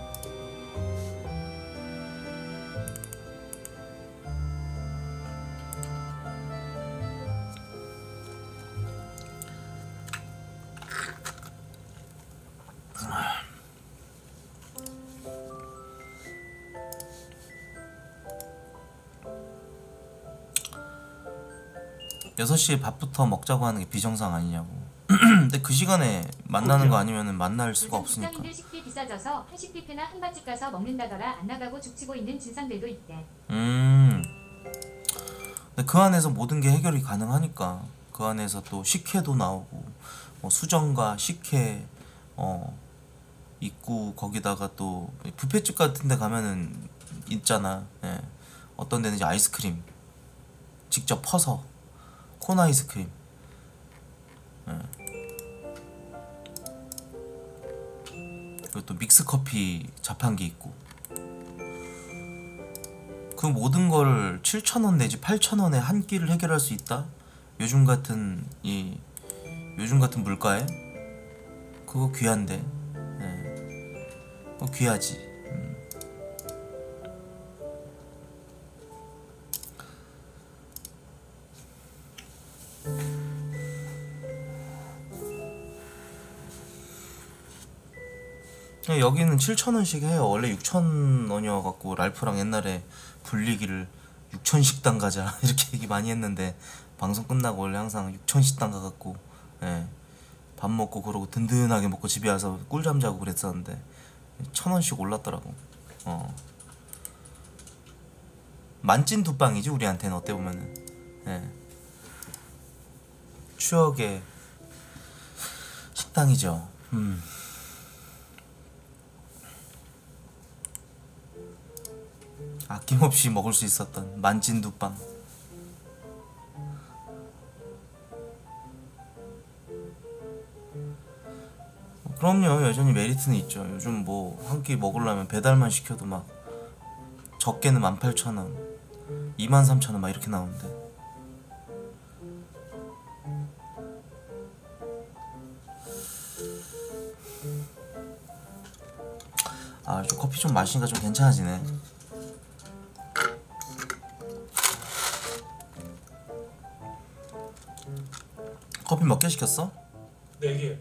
6시에 밥부터 먹자고 하는 게 비정상 아니냐고. 근데 그 시간에 만나는 거 아니면은 만날 수가 없으니까. 직장인들 식비 비싸져서 한식 뷔페나 한밭집 가서 먹는다더라. 안 나가고 죽치고 있는 진상들도 있대. 근데 그 안에서 모든 게 해결이 가능하니까 그 안에서 또 식혜도 나오고 뭐 수정과 식혜 있고 거기다가 또 뷔페집 같은 데 가면은 있잖아. 예. 어떤 데는 이제 아이스크림 직접 퍼서 콘 아이스크림 예. 그리고 또 믹스커피 자판기 있고 그 모든 거를 7,000원 내지 8,000원에 한 끼를 해결할 수 있다? 요즘 같은 물가에 그거 귀한데 예. 그거 귀하지. 여기는 7,000원씩 해요. 원래 6,000원이어갖고 랄프랑 옛날에 불리기를 6,000식당 가자 이렇게 얘기 많이 했는데 방송 끝나고 원래 항상 6,000식당 가갖고 예, 밥 먹고 그러고 든든하게 먹고 집에 와서 꿀잠 자고 그랬었는데 1,000원씩 올랐더라고. 만찐 두빵이지 우리한테는 어때 보면은. 예. 추억의 식당이죠. 아낌없이 먹을 수 있었던 만찐두빵. 그럼요, 여전히 메리트는 있죠. 요즘 뭐 한 끼 먹으려면 배달만 시켜도 막 적게는 18,000원 23,000원 막 이렇게 나오는데 아, 좀 커피 좀 마시니까 좀 괜찮아지네. 커피 몇 개 시켰어? 4개.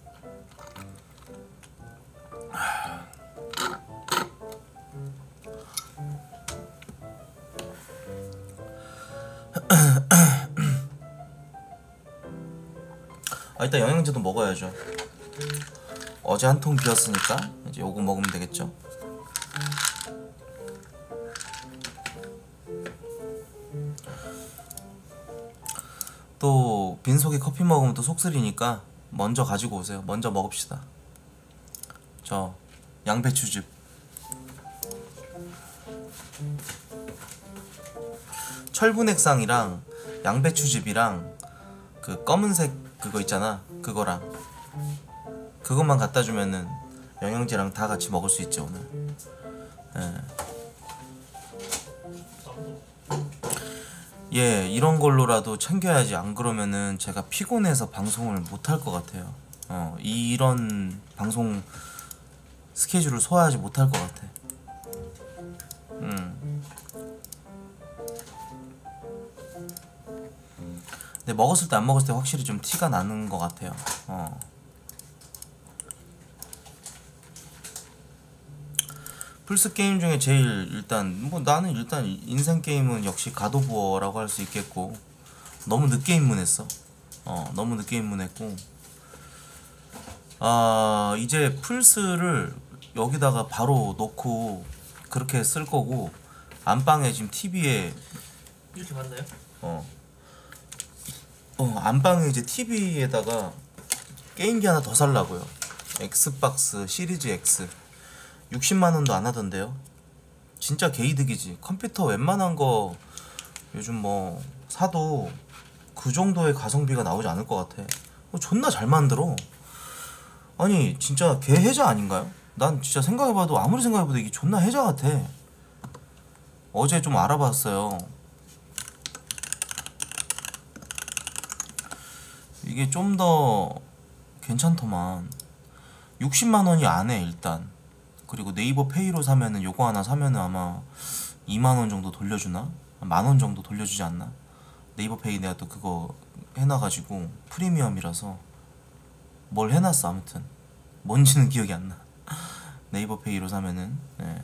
아, 이따 영양제도 먹어야죠. 어제 한 통 비웠으니까 이제 요거 먹으면 되겠죠. 또 빈속에 커피 먹으면 또 속쓰리니까 먼저 가지고 오세요. 먼저 먹읍시다. 저 양배추즙 철분액상이랑 양배추즙이랑 그 검은색 그거 있잖아. 그것만 갖다 주면은 영양제랑 다 같이 먹을 수 있지 오늘. 예. 예, 이런 걸로라도 챙겨야지. 안 그러면은 제가 피곤해서 방송을 못 할 것 같아요. 이런 방송 스케줄을 소화하지 못할 것 같아. 근데 먹었을 때 안 먹었을 때 확실히 좀 티가 나는 것 같아요. 플스 게임 중에 제일 일단 뭐 나는 일단 인생 게임은 역시 갓 오브 워라고 할 수 있겠고, 너무 늦게 입문했어. 너무 늦게 입문했고, 이제 플스를 여기다가 바로 놓고 그렇게 쓸 거고, 안방에 지금 TV에 이렇게 맞나요? 안방에 이제 TV에다가 게임기 하나 더 살라고요. 엑스박스 시리즈 X 60만원도 안 하던데요. 진짜 개이득이지. 컴퓨터 웬만한 거 요즘 뭐 사도 그 정도의 가성비가 나오지 않을 것 같아. 존나 잘 만들어. 아니 진짜 개 해자 아닌가요? 난 진짜 생각해봐도, 아무리 생각해봐도 이게 존나 해자 같아. 어제 좀 알아봤어요. 이게 좀 더 괜찮더만. 60만원이 안 해 일단. 그리고 네이버 페이로 사면은, 요거 하나 사면은 아마 2만원 정도 돌려주나? 만원 정도 돌려주지 않나? 네이버 페이 내가 또 그거 해놔가지고 프리미엄이라서 뭘 해놨어. 아무튼 뭔지는 기억이 안 나. 네이버 페이로 사면은. 네.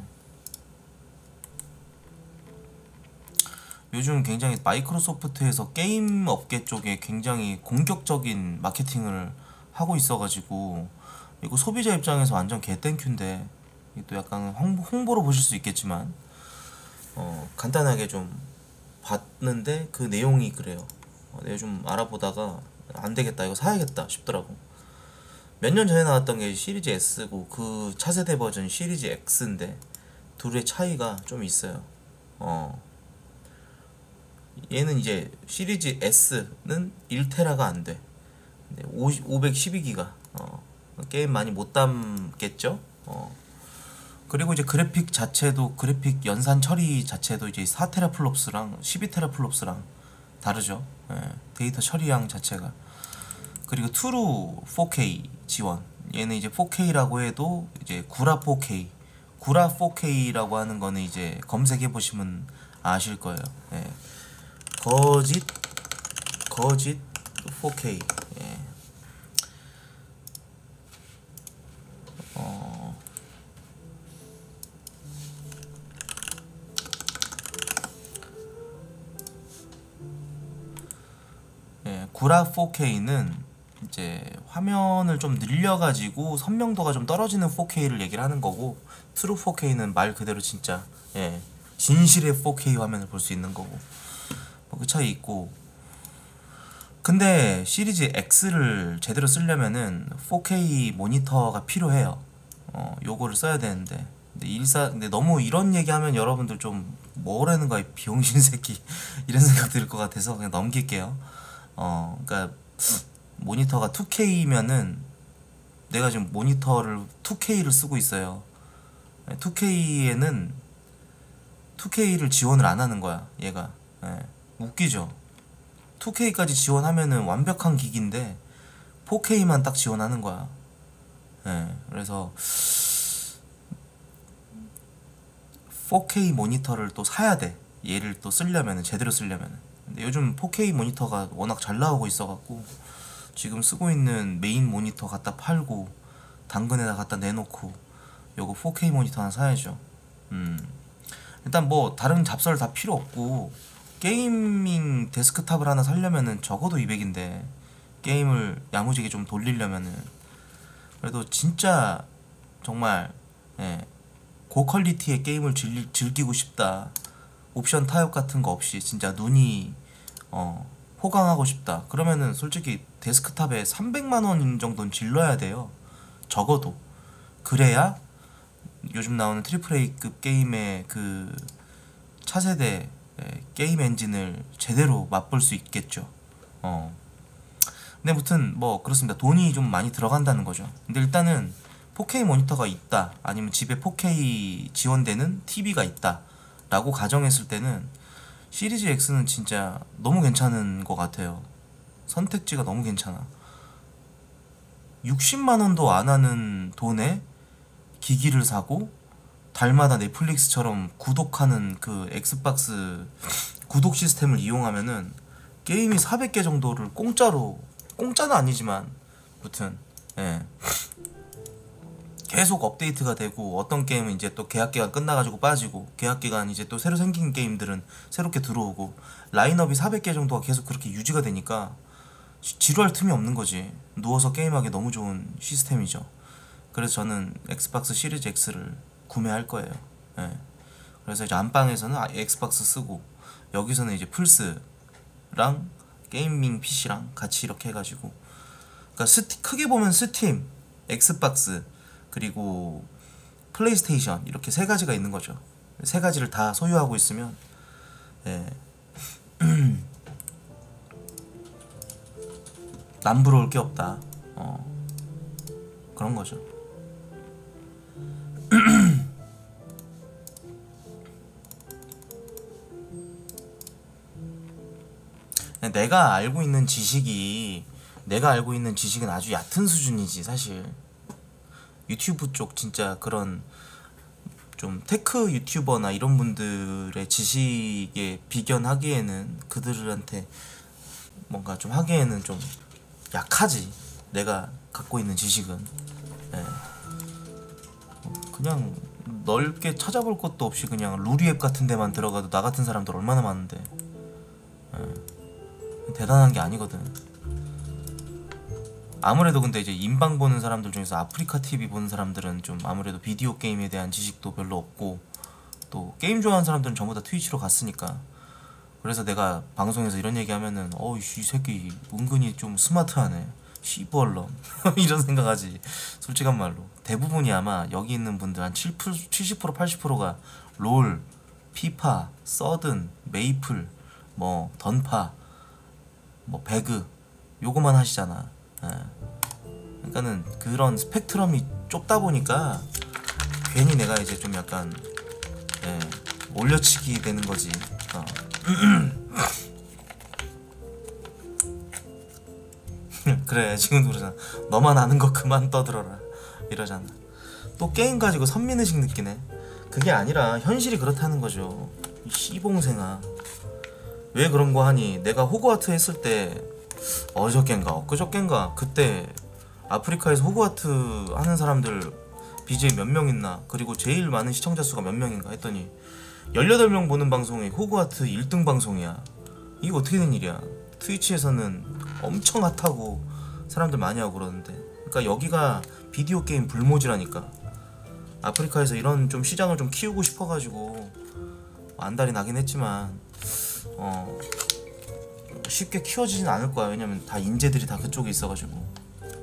요즘 굉장히 마이크로소프트에서 게임 업계 쪽에 굉장히 공격적인 마케팅을 하고 있어가지고, 이거 소비자 입장에서 완전 개땡큐인데, 또 약간 홍보로 보실 수 있겠지만, 간단하게 좀 봤는데 그 내용이 그래요. 내가 좀 알아보다가 안 되겠다, 이거 사야겠다 싶더라고. 몇 년 전에 나왔던 게 시리즈 S고, 그 차세대 버전 시리즈 X인데 둘의 차이가 좀 있어요. 얘는 이제 시리즈 S는 1테라가 안 돼. 512기가. 게임 많이 못 담겠죠? 그리고 이제 그래픽 자체도, 그래픽 연산 처리 자체도 이제 4테라플롭스랑 12테라플롭스랑 다르죠. 데이터 처리량 자체가. 그리고 트루 4K 지원. 얘는 이제 4K라고 해도 이제 구라 4K. 구라 4K라고 하는 거는 이제 검색해 보시면 아실 거예요. 거짓 4K. 구라 4K는 이제 화면을 좀 늘려가지고 선명도가 좀 떨어지는 4K를 얘기를 하는 거고, 트루 4K는 말 그대로 진짜 진실의 4K 화면을 볼 수 있는 거고, 뭐 그 차이 있고. 근데 시리즈 X를 제대로 쓰려면은 4K 모니터가 필요해요. 요거를 써야 되는데, 근데 너무 이런 얘기하면 여러분들 좀 뭐라는 거야 이 비용신 새끼 이런 생각 들 것 같아서 그냥 넘길게요. 그러니까 모니터가 2K면은, 내가 지금 모니터를 2K를 쓰고 있어요. 2K에는 2K를 지원을 안 하는 거야 얘가. 웃기죠. 2K까지 지원하면은 완벽한 기기인데 4K만 딱 지원하는 거야. 그래서 4K 모니터를 또 사야 돼. 얘를 또 쓰려면은, 제대로 쓰려면은. 근데 요즘 4K 모니터가 워낙 잘 나오고 있어갖고 지금 쓰고 있는 메인 모니터 갖다 팔고 당근에다 갖다 내놓고 요거 4K 모니터 하나 사야죠. 일단 뭐 다른 잡설 다 필요 없고, 게이밍 데스크탑을 하나 사려면은 적어도 200인데 게임을 야무지게 좀 돌리려면은, 그래도 진짜 정말 고퀄리티의 게임을 즐기고 싶다, 옵션 타협 같은 거 없이 진짜 눈이 호강하고 싶다, 그러면은 솔직히 데스크탑에 300만원 정도는 질러야 돼요. 적어도. 그래야 요즘 나오는 트리플 A급 게임의 그 차세대 게임 엔진을 제대로 맛볼 수 있겠죠. 근데 아무튼 뭐 그렇습니다. 돈이 좀 많이 들어간다는 거죠. 근데 일단은 4K 모니터가 있다, 아니면 집에 4K 지원되는 TV가 있다 라고 가정했을 때는 시리즈 X는 진짜 너무 괜찮은 것 같아요. 선택지가 너무 괜찮아. 60만원도 안 하는 돈에 기기를 사고 달마다 넷플릭스처럼 구독하는 그 엑스박스 구독 시스템을 이용하면은 게임이 400개 정도를 공짜로, 공짜는 아니지만 무튼 예, 계속 업데이트가 되고, 어떤 게임은 이제 또 계약기간 끝나가지고 빠지고, 계약기간 이제 또 새로 생긴 게임들은 새롭게 들어오고, 라인업이 400개 정도가 계속 그렇게 유지가 되니까 지루할 틈이 없는 거지. 누워서 게임하기 너무 좋은 시스템이죠. 그래서 저는 엑스박스 시리즈 X를 구매할 거예요. 예. 그래서 이제 안방에서는 엑스박스 쓰고, 여기서는 이제 플스랑 게이밍 PC랑 같이 이렇게 해가지고, 그러니까 크게 보면 스팀, 엑스박스, 그리고 플레이스테이션, 이렇게 세 가지가 있는 거죠. 세 가지를 다 소유하고 있으면 예. 남부러울 게 없다. 그런 거죠. 내가 알고 있는 지식은 아주 얕은 수준이지 사실. 유튜브 쪽 진짜 그런 좀 테크 유튜버나 이런 분들의 지식에 비견하기에는, 그들한테 뭔가 좀 하기에는 좀 약하지. 내가 갖고 있는 지식은. 예. 그냥 넓게 찾아볼 것도 없이 그냥 루리앱 같은 데만 들어가도 나 같은 사람들 얼마나 많은데. 예. 대단한 게 아니거든. 아무래도 근데 이제 인방 보는 사람들 중에서 아프리카 TV 보는 사람들은 좀 아무래도 비디오 게임에 대한 지식도 별로 없고, 또 게임 좋아하는 사람들은 전부 다 트위치로 갔으니까. 그래서 내가 방송에서 이런 얘기하면은 이 새끼 은근히 좀 스마트하네, 시벌럼 이런 생각하지. 솔직한 말로 대부분이 아마 여기 있는 분들 한 70% 80%가 롤, 피파, 서든, 메이플, 뭐 던파, 뭐 배그 요거만 하시잖아. 예. 그러니까는 그런 스펙트럼이 좁다 보니까 괜히 내가 이제 좀 약간 예, 올려치기 되는 거지. 그래, 지금도 그러잖아. 너만 아는 거 그만 떠들어라 이러잖아. 또 게임 가지고 선민의식 느끼네. 그게 아니라 현실이 그렇다는 거죠. 이 씨봉생아, 왜 그런 거 하니? 내가 호그와트 했을 때 어저껜가 엊그저껜가 그때 아프리카에서 호그와트 하는 사람들 BJ 몇 명 있나, 그리고 제일 많은 시청자 수가 몇 명인가 했더니 18명 보는 방송이 호그와트 1등 방송이야. 이게 어떻게 된 일이야. 트위치에서는 엄청 핫하고 사람들 많이 하고 그러는데, 그러니까 여기가 비디오 게임 불모지라니까. 아프리카에서 이런 좀 시장을 좀 키우고 싶어가지고 안달이 나긴 했지만 쉽게 키워지진 않을 거야. 왜냐면 다 인재들이 다 그쪽에 있어가지고.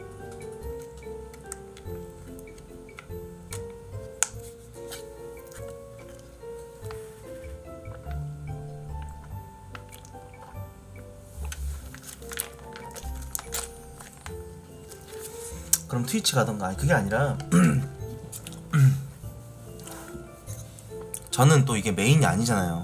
그럼 트위치 가던가. 아니 그게 아니라 저는 또 이게 메인이 아니잖아요.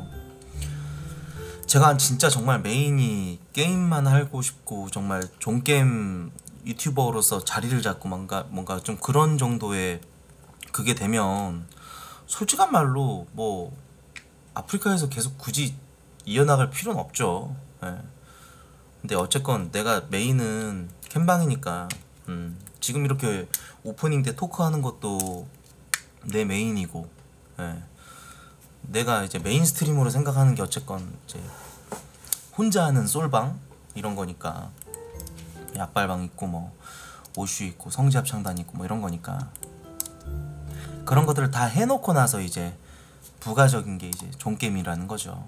제가 진짜 정말 메인이 게임만 하고 싶고 정말 종게임 유튜버로서 자리를 잡고 뭔가 좀 그런 정도의 그게 되면 솔직한 말로 뭐 아프리카에서 계속 굳이 이어나갈 필요는 없죠. 예. 근데 어쨌건 내가 메인은 캠방이니까 지금 이렇게 오프닝 때 토크하는 것도 내 메인이고, 예. 내가 이제 메인 스트리머로 생각하는 게 어쨌건 이제 혼자 하는 솔방 이런 거니까, 약발방 있고 뭐 오슈 있고 성지합창단 있고 뭐 이런 거니까, 그런 것들을 다 해놓고 나서 이제 부가적인 게 이제 종게임이라는 거죠.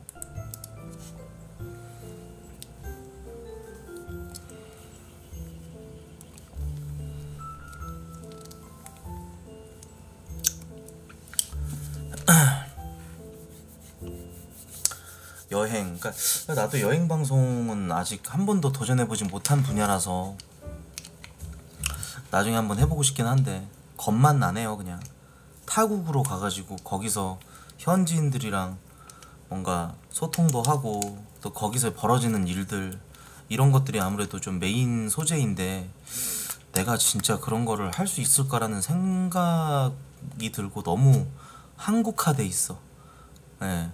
여행, 그러니까 나도 여행 방송은 아직 한 번도 도전해보지 못한 분야라서 나중에 한번 해보고 싶긴 한데 겁만 나네요. 그냥 타국으로 가가지고 거기서 현지인들이랑 뭔가 소통도 하고 또 거기서 벌어지는 일들 이런 것들이 아무래도 좀 메인 소재인데 내가 진짜 그런 거를 할 수 있을까라는 생각이 들고 너무 한국화돼 있어. 예.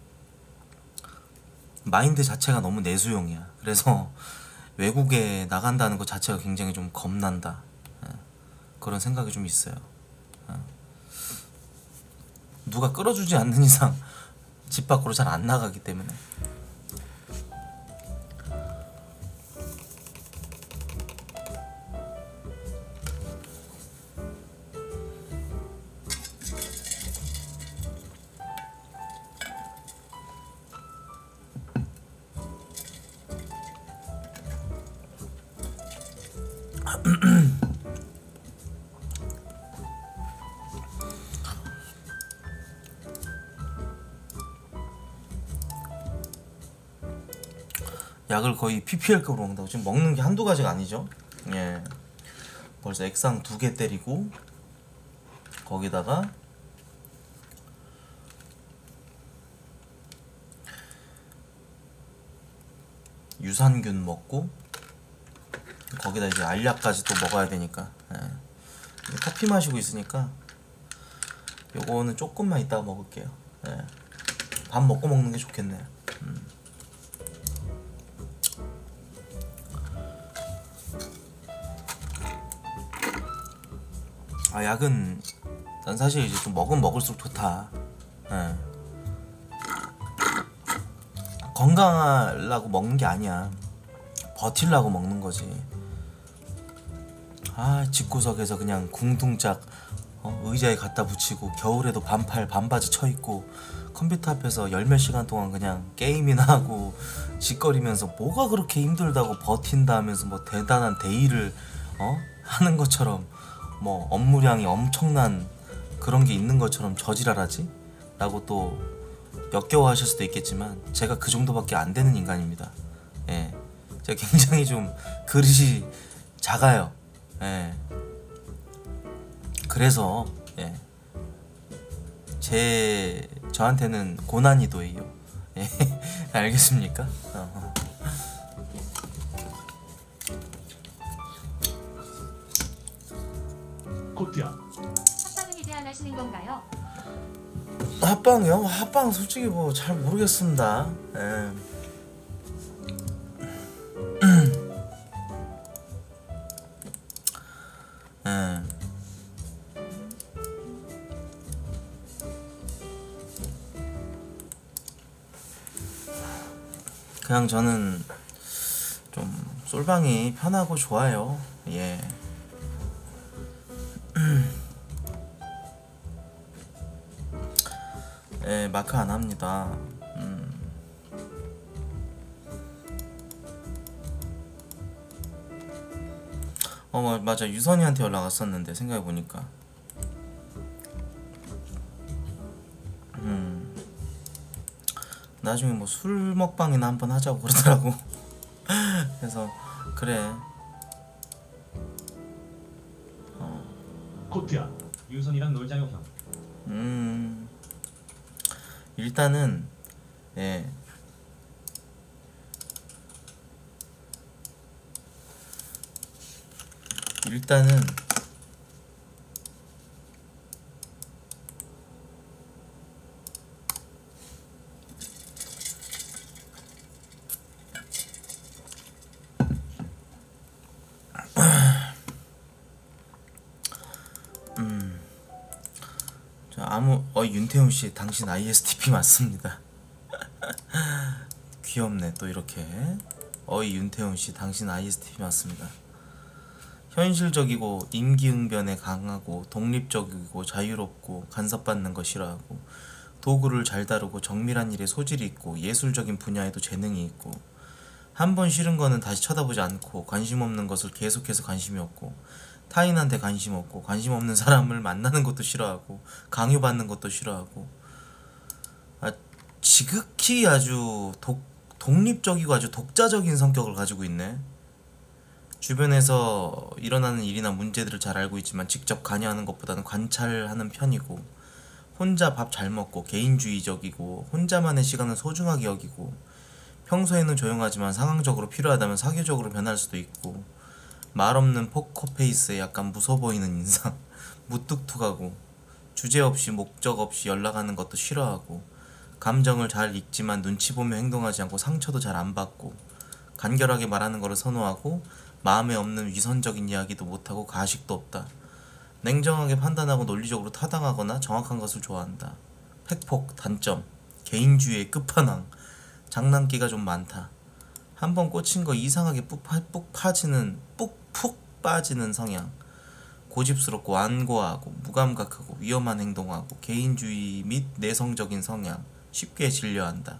마인드 자체가 너무 내수용이야. 그래서 외국에 나간다는 것 자체가 굉장히 좀 겁난다. 예. 그런 생각이 좀 있어요. 예. 누가 끌어주지 않는 이상 집 밖으로 잘 안 나가기 때문에. 약을 거의 PPL급으로 먹는다고. 지금 먹는 게 한두 가지가 아니죠. 예. 벌써 액상 2개 때리고 거기다가 유산균 먹고 거기다 이제 알약까지 또 먹어야 되니까. 예. 커피 마시고 있으니까 요거는 조금만 이따가 먹을게요. 예. 밥 먹고 먹는 게 좋겠네요. 아, 약은 난 사실 이제 좀 먹으면 먹을수록 좋다. 예. 건강하려고 먹는 게 아니야. 버틸라고 먹는 거지. 아, 집구석에서 그냥 궁둥짝 의자에 갖다 붙이고 겨울에도 반팔 반바지 쳐입고 컴퓨터 앞에서 10몇 시간 동안 그냥 게임이나 하고 짓거리면서 뭐가 그렇게 힘들다고 버틴다 하면서 뭐 대단한 대의를 하는 것처럼 뭐 업무량이 엄청난 그런 게 있는 것처럼 저지랄하지? 라고 또 역겨워하실 수도 있겠지만 제가 그 정도밖에 안 되는 인간입니다. 예. 제가 굉장히 좀 그릇이 작아요. 예. 그래서 예. 저한테는 고난이도예요. 예. 알겠습니까? 코트야. 합방은 이제 안 하시는 건가요? 합방이요? 합방 솔직히 뭐 잘 모르겠습니다. 예. 예. 그냥 저는 좀 솔방이 편하고 좋아요. 예. 예, 마크 안 합니다. 맞아. 유선이한테 연락 왔었는데 생각해보니까 나중에 뭐 술 먹방이나 한번 하자고 그러더라고. 그래서 그래. 코트야. 유선이랑 놀자요 형. 일단은 예. 일단은 윤태훈씨 당신 ISTP 맞습니다. 귀엽네. 또 이렇게 윤태훈씨 당신 ISTP 맞습니다. 현실적이고 임기응변에 강하고 독립적이고 자유롭고 간섭받는 거 싫어하고 도구를 잘 다루고 정밀한 일에 소질이 있고 예술적인 분야에도 재능이 있고 한 번 싫은 거는 다시 쳐다보지 않고 관심 없는 것을 계속해서 관심이 없고 타인한테 관심 없고 관심 없는 사람을 만나는 것도 싫어하고 강요받는 것도 싫어하고 지극히 아주 독립적이고 아주 독자적인 성격을 가지고 있네. 주변에서 일어나는 일이나 문제들을 잘 알고 있지만 직접 관여하는 것보다는 관찰하는 편이고 혼자 밥 잘 먹고 개인주의적이고 혼자만의 시간을 소중하게 여기고 평소에는 조용하지만 상황적으로 필요하다면 사교적으로 변할 수도 있고 말 없는 포커페이스에 약간 무서워 보이는 인상 무뚝뚝하고 주제 없이 목적 없이 연락하는 것도 싫어하고 감정을 잘 읽지만 눈치 보며 행동하지 않고 상처도 잘 안 받고 간결하게 말하는 것을 선호하고 마음에 없는 위선적인 이야기도 못하고 가식도 없다. 냉정하게 판단하고 논리적으로 타당하거나 정확한 것을 좋아한다. 팩폭 단점 개인주의의 끝판왕 장난기가 좀 많다. 한번 꽂힌 거 이상하게 푹푹 빠지는 성향 고집스럽고 완고하고 무감각하고 위험한 행동하고 개인주의 및 내성적인 성향 쉽게 질려한다.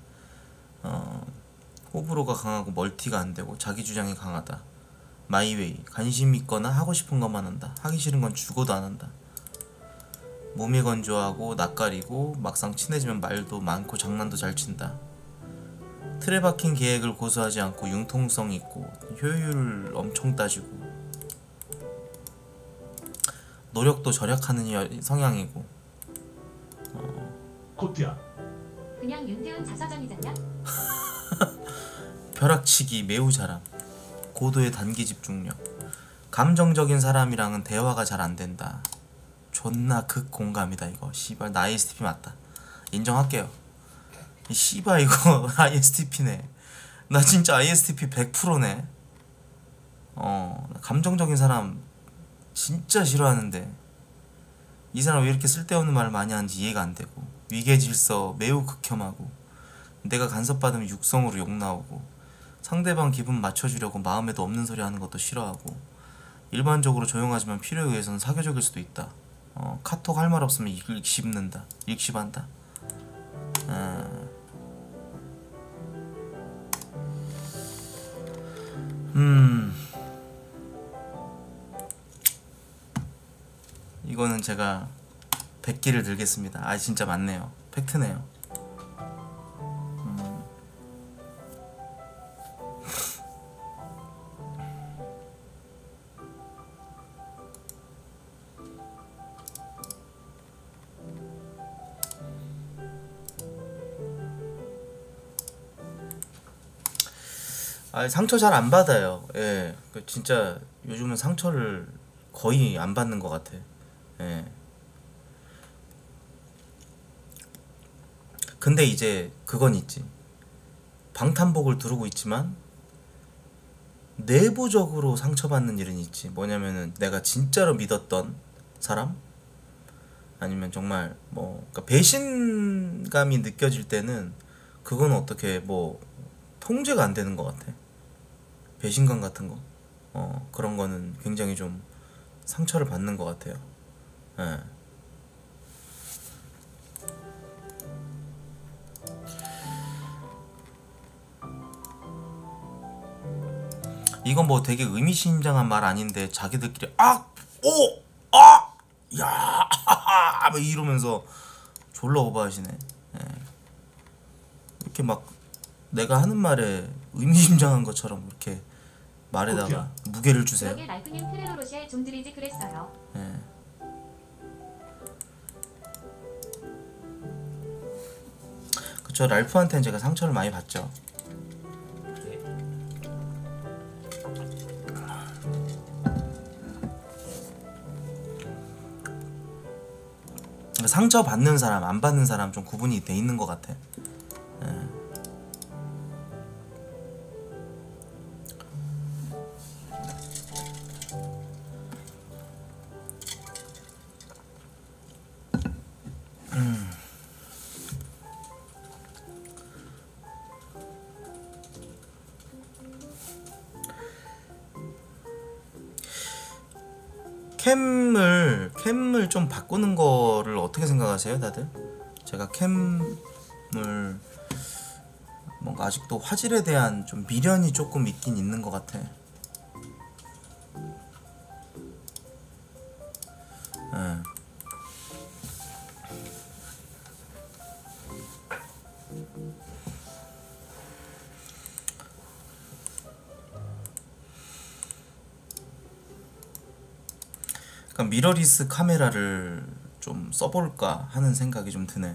호불호가 강하고 멀티가 안되고 자기 주장이 강하다. 마이웨이 관심 있거나 하고 싶은 것만 한다. 하기 싫은 건 죽어도 안 한다. 몸이 건조하고 낯가리고 막상 친해지면 말도 많고 장난도 잘 친다. 틀에 박힌 계획을 고수하지 않고 융통성 있고 효율을 엄청 따지고 노력도 절약하는 성향이고 코트야. 그냥 윤태훈 자서전이잖냐? 벼락치기 매우 잘함. 고도의 단기 집중력. 감정적인 사람이랑은 대화가 잘 안된다. 존나 극공감이다 이거. 씨발 나 ISTP 맞다. 인정할게요. 이 씨발 이거 ISTP네. 나 진짜 ISTP 100%네. 감정적인 사람 진짜 싫어하는데 이 사람 왜 이렇게 쓸데없는 말을 많이 하는지 이해가 안되고 위계질서 매우 극혐하고 내가 간섭받으면 육성으로 욕 나오고 상대방 기분 맞춰주려고 마음에도 없는 소리 하는 것도 싫어하고 일반적으로 조용하지만 필요에 의해서는 사교적일 수도 있다. 카톡 할 말 없으면 읽씹는다. 읽씹한다. 이거는 제가 100기를 들겠습니다. 아 진짜 맞네요. 팩트네요. 아 상처 잘 안 받아요. 예, 진짜 요즘은 상처를 거의 안 받는 것 같아. 예. 근데 이제 그건 있지. 방탄복을 두르고 있지만 내부적으로 상처받는 일은 있지. 뭐냐면은 내가 진짜로 믿었던 사람 아니면 정말 뭐 그러니까 배신감이 느껴질 때는 그건 어떻게 뭐 통제가 안 되는 것 같아. 배신감 같은 거 그런 거는 굉장히 좀 상처를 받는 것 같아요. 예. 이건 뭐 되게 의미심장한 말 아닌데 자기들끼리 야, 막 이러면서 졸라 오버하시네. 예. 이렇게 막 내가 하는 말에 의미심장한 것처럼 이렇게 말에다가 무게를 주세요. 그러게 랄프님 페레로로시에 좀 드리지 그랬어요. 예. 그쵸, 랄프한테는 제가 상처를 많이 받죠. 상처 받는 사람, 안 받는 사람 좀 구분이 돼 있는 것 같아. 예. 캠을 좀 바꾸는 거를 어떻게 생각하세요, 다들? 제가 캠을 뭔가 아직도 화질에 대한 좀 미련이 조금 있긴 있는 것 같아. 예. 그러니까 미러리스 카메라를 좀 써볼까 하는 생각이 좀 드네.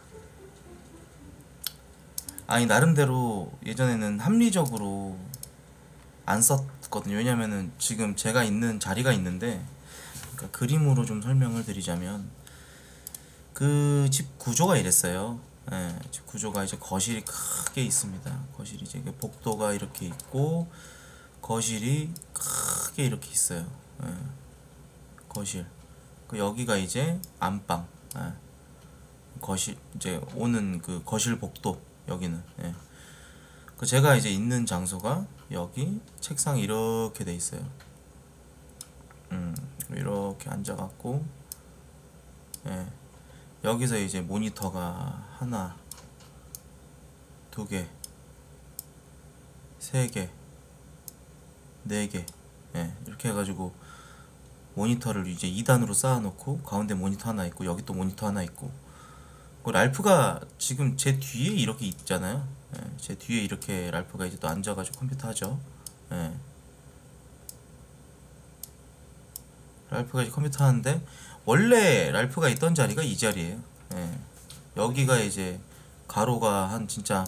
아니 나름대로 예전에는 합리적으로 안 썼거든요. 왜냐면은 지금 제가 있는 자리가 있는데, 그러니까 그림으로 좀 설명을 드리자면 그 집 구조가 이랬어요. 예, 집 구조가 이제 거실이 크게 있습니다. 거실이 이제 복도가 이렇게 있고 거실이 크게 이렇게 있어요. 예, 거실. 그 여기가 이제 안방. 예, 거실 이제 오는 그 거실 복도 여기는. 예. 그 제가 이제 있는 장소가 여기 책상이 이렇게 돼 있어요. 이렇게 앉아갖고, 예. 여기서 이제 모니터가 하나, 두 개, 세 개, 네 개, 예. 이렇게 해가지고 모니터를 이제 2단으로 쌓아놓고 가운데 모니터 하나 있고 여기 또 모니터 하나 있고, 그 랄프가 지금 제 뒤에 이렇게 있잖아요. 예, 제 뒤에 이렇게 랄프가 이제 또 앉아가지고 컴퓨터 하죠. 예. 랄프가 이제 컴퓨터 하는데 원래 랄프가 있던 자리가 이 자리예요. 예. 여기가 이제 가로가 한 진짜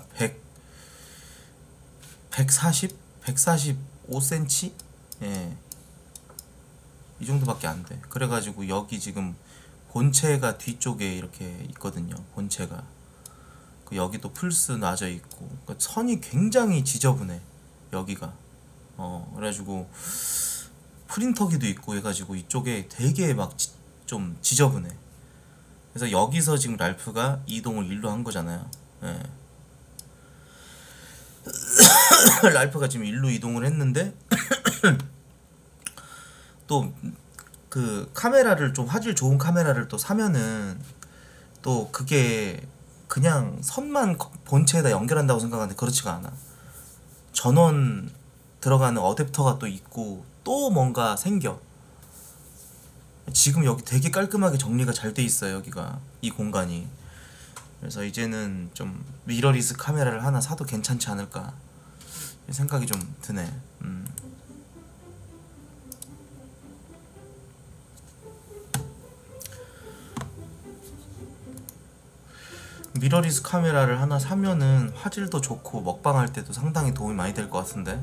145cm? 예. 이 정도밖에 안 돼. 그래가지고 여기 지금 본체가 뒤쪽에 이렇게 있거든요. 본체가. 그 여기도 플스 놔져 있고, 그러니까 선이 굉장히 지저분해 여기가. 그래가지고 프린터기도 있고 해가지고 이쪽에 되게 막 좀 지저분해. 그래서 여기서 지금 랄프가 이동을 일로 한 거잖아요. 예. 랄프가 지금 일로 이동을 했는데 또 그 카메라를 좀 화질 좋은 카메라를 또 사면은 또 그게 그냥 선만 본체에다 연결한다고 생각하는데 그렇지가 않아. 전원 들어가는 어댑터가 또 있고 또 뭔가 생겨. 지금 여기 되게 깔끔하게 정리가 잘 돼 있어요. 여기가 이 공간이. 그래서 이제는 좀 미러리스 카메라를 하나 사도 괜찮지 않을까 생각이 좀 드네. 미러리스 카메라를 하나 사면은 화질도 좋고 먹방할 때도 상당히 도움이 많이 될 것 같은데.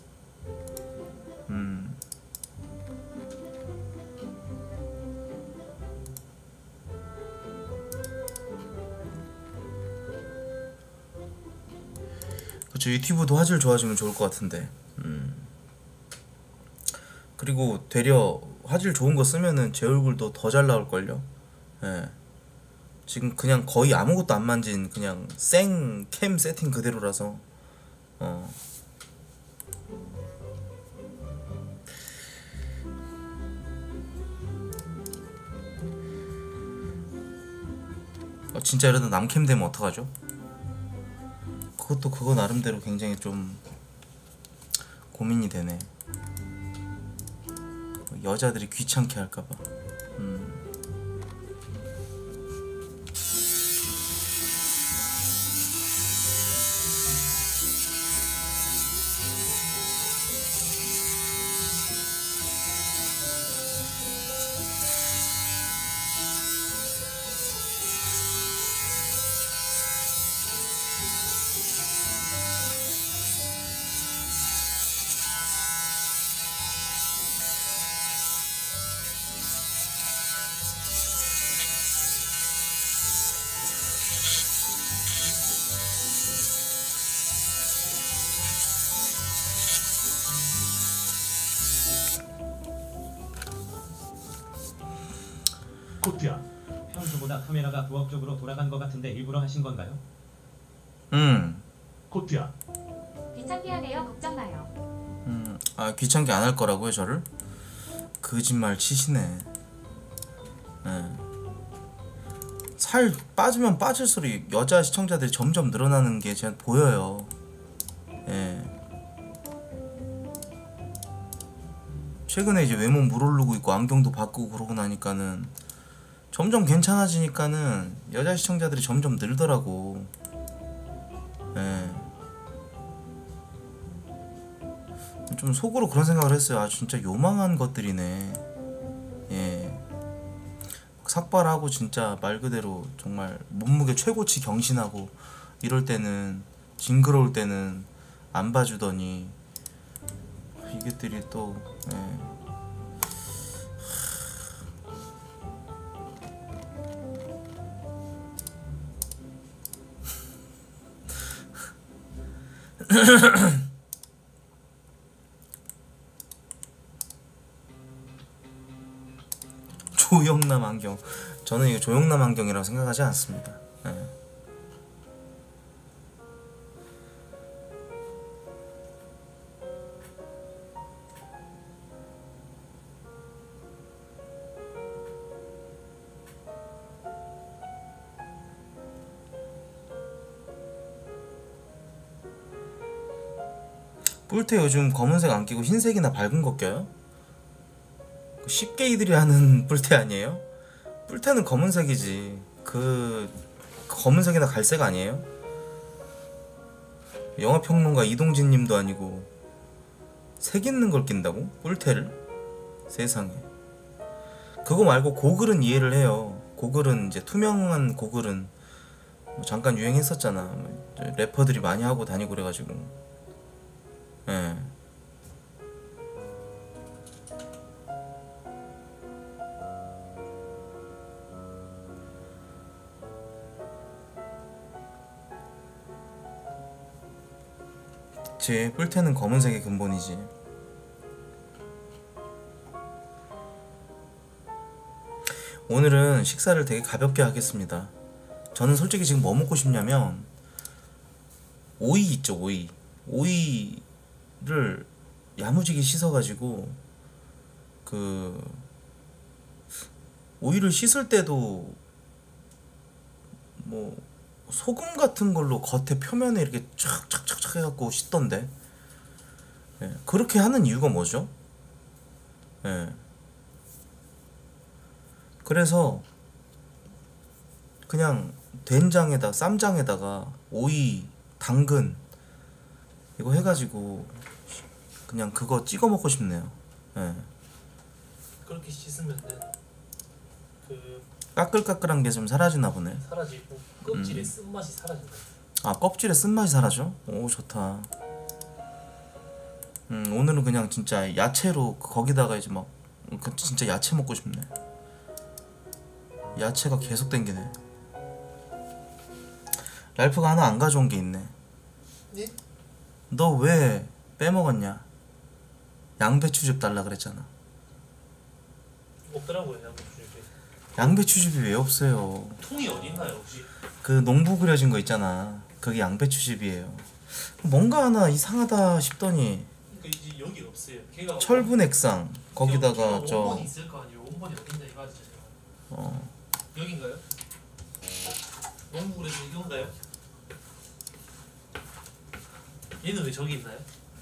그쵸, 유튜브도 화질 좋아지면 좋을 것 같은데. 그리고 되려 화질 좋은 거 쓰면은 제 얼굴도 더 잘 나올걸요. 예. 지금 그냥 거의 아무것도 안 만진 그냥 생 캠 세팅 그대로라서. 진짜 이러다 남캠 되면 어떡하죠? 그것도 그거 나름대로 굉장히 좀 고민이 되네. 여자들이 귀찮게 할까봐. 코트야, 평소보다 카메라가 부업적으로 돌아간 것 같은데 일부러 하신 건가요? 코트야, 귀찮게 하네요. 걱정 마요. 아, 귀찮게 안 할 거라고요, 저를? 거짓말 치시네. 예. 살 빠지면 빠질수록 여자 시청자들이 점점 늘어나는 게 제가 보여요. 예. 최근에 이제 외모 물 오르고 있고 안경도 바꾸고 그러고 나니까는 점점 괜찮아지니까는 여자 시청자들이 점점 늘더라고. 예. 좀 속으로 그런 생각을 했어요. 아, 진짜 요망한 것들이네. 예. 삭발하고 진짜 말 그대로 정말 몸무게 최고치 경신하고 이럴 때는 징그러울 때는 안 봐주더니 이것들이 또 예. 조영남 안경. 저는 이거 조영남 안경이라고 생각하지 않습니다. 예. 뿔테 요즘 검은색 안 끼고 흰색이나 밝은 거 껴요? 쉽게이들이 하는 뿔테 아니에요? 뿔테는 검은색이지. 그 검은색이나 갈색 아니에요? 영화평론가 이동진 님도 아니고 색 있는 걸 낀다고? 뿔테를? 세상에. 그거 말고 고글은 이해를 해요. 고글은 이제 투명한 고글은 뭐 잠깐 유행했었잖아. 래퍼들이 많이 하고 다니고 그래가지고. 예. 그치, 뿔테는 검은색이 근본이지. 오늘은 식사를 되게 가볍게 하겠습니다. 저는 솔직히 지금 뭐 먹고 싶냐면 오이 있죠, 오이. 오이를 야무지게 씻어가지고 그 오이를 씻을 때도 뭐 소금 같은 걸로 겉에 표면에 이렇게 착착착착 해갖고 씻던데. 예, 그렇게 하는 이유가 뭐죠? 예. 그래서 그냥 된장에다 쌈장에다가 오이, 당근 이거 해가지고 그냥 그거 찍어 먹고 싶네요. 예. 그렇게 씻으면은 그 까끌까끌한 게 좀 사라지나 보네. 사라지고 껍질의 쓴맛이 사라진다. 아, 껍질에 쓴맛이 사라져? 오, 좋다. 오늘은 그냥 진짜 야채로 거기다가 이제 막 진짜 야채 먹고 싶네. 야채가 계속 땡기네. 랄프가 하나 안 가져온 게 있네. 네? 너 왜 빼먹었냐? 양배추즙 달라 그랬잖아. 없더라고요, 양배추즙이. 양배추즙이 왜 없어요? 통이 어디 있나요, 혹시? 그 농부 그려진 거 있잖아. 그게 양배추즙이에요. 뭔가 하나 이상하다 싶더니 그러니까 이제 여기 없어요. 걔가 철분 액상 거기다가 저 원본이 있을 거 아니에요. 원본이 어딘가 이거 아시죠? 여긴가요? 농구 그래서 이건가요? 얘는 왜 저기 있나요?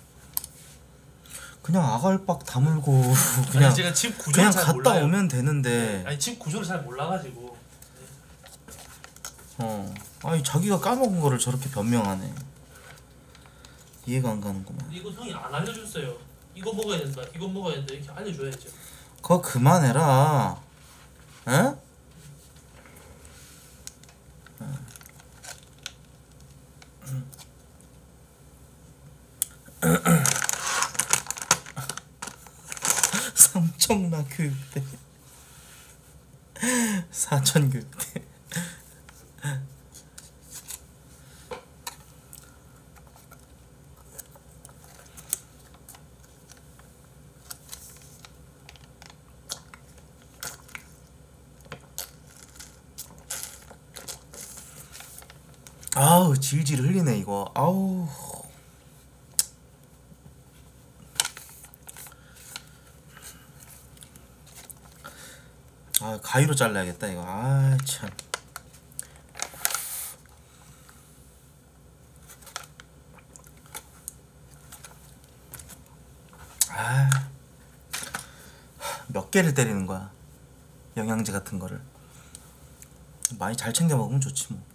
그냥 아갈박 다물고 그냥 아니, 제가 집 구조를 그냥 잘 갔다 몰라요. 오면 되는데. 아니 집 구조를 잘 몰라가지고. 아니 자기가 까먹은 거를 저렇게 변명하네. 이해가 안 가는구만. 이거 형이 안 알려줬어요. 이거 먹어야 된다. 이거 먹어야 된다. 이렇게 알려줘야죠. 그거 그만해라. 에? 삼청라 교육대 사천 교육대. 아우 질질 흘리네 이거. 아우. 아 가위로 잘라야겠다 이거. 아 참. 아 몇 개를 때리는 거야 영양제 같은 거를. 많이 잘 챙겨 먹으면 좋지 뭐.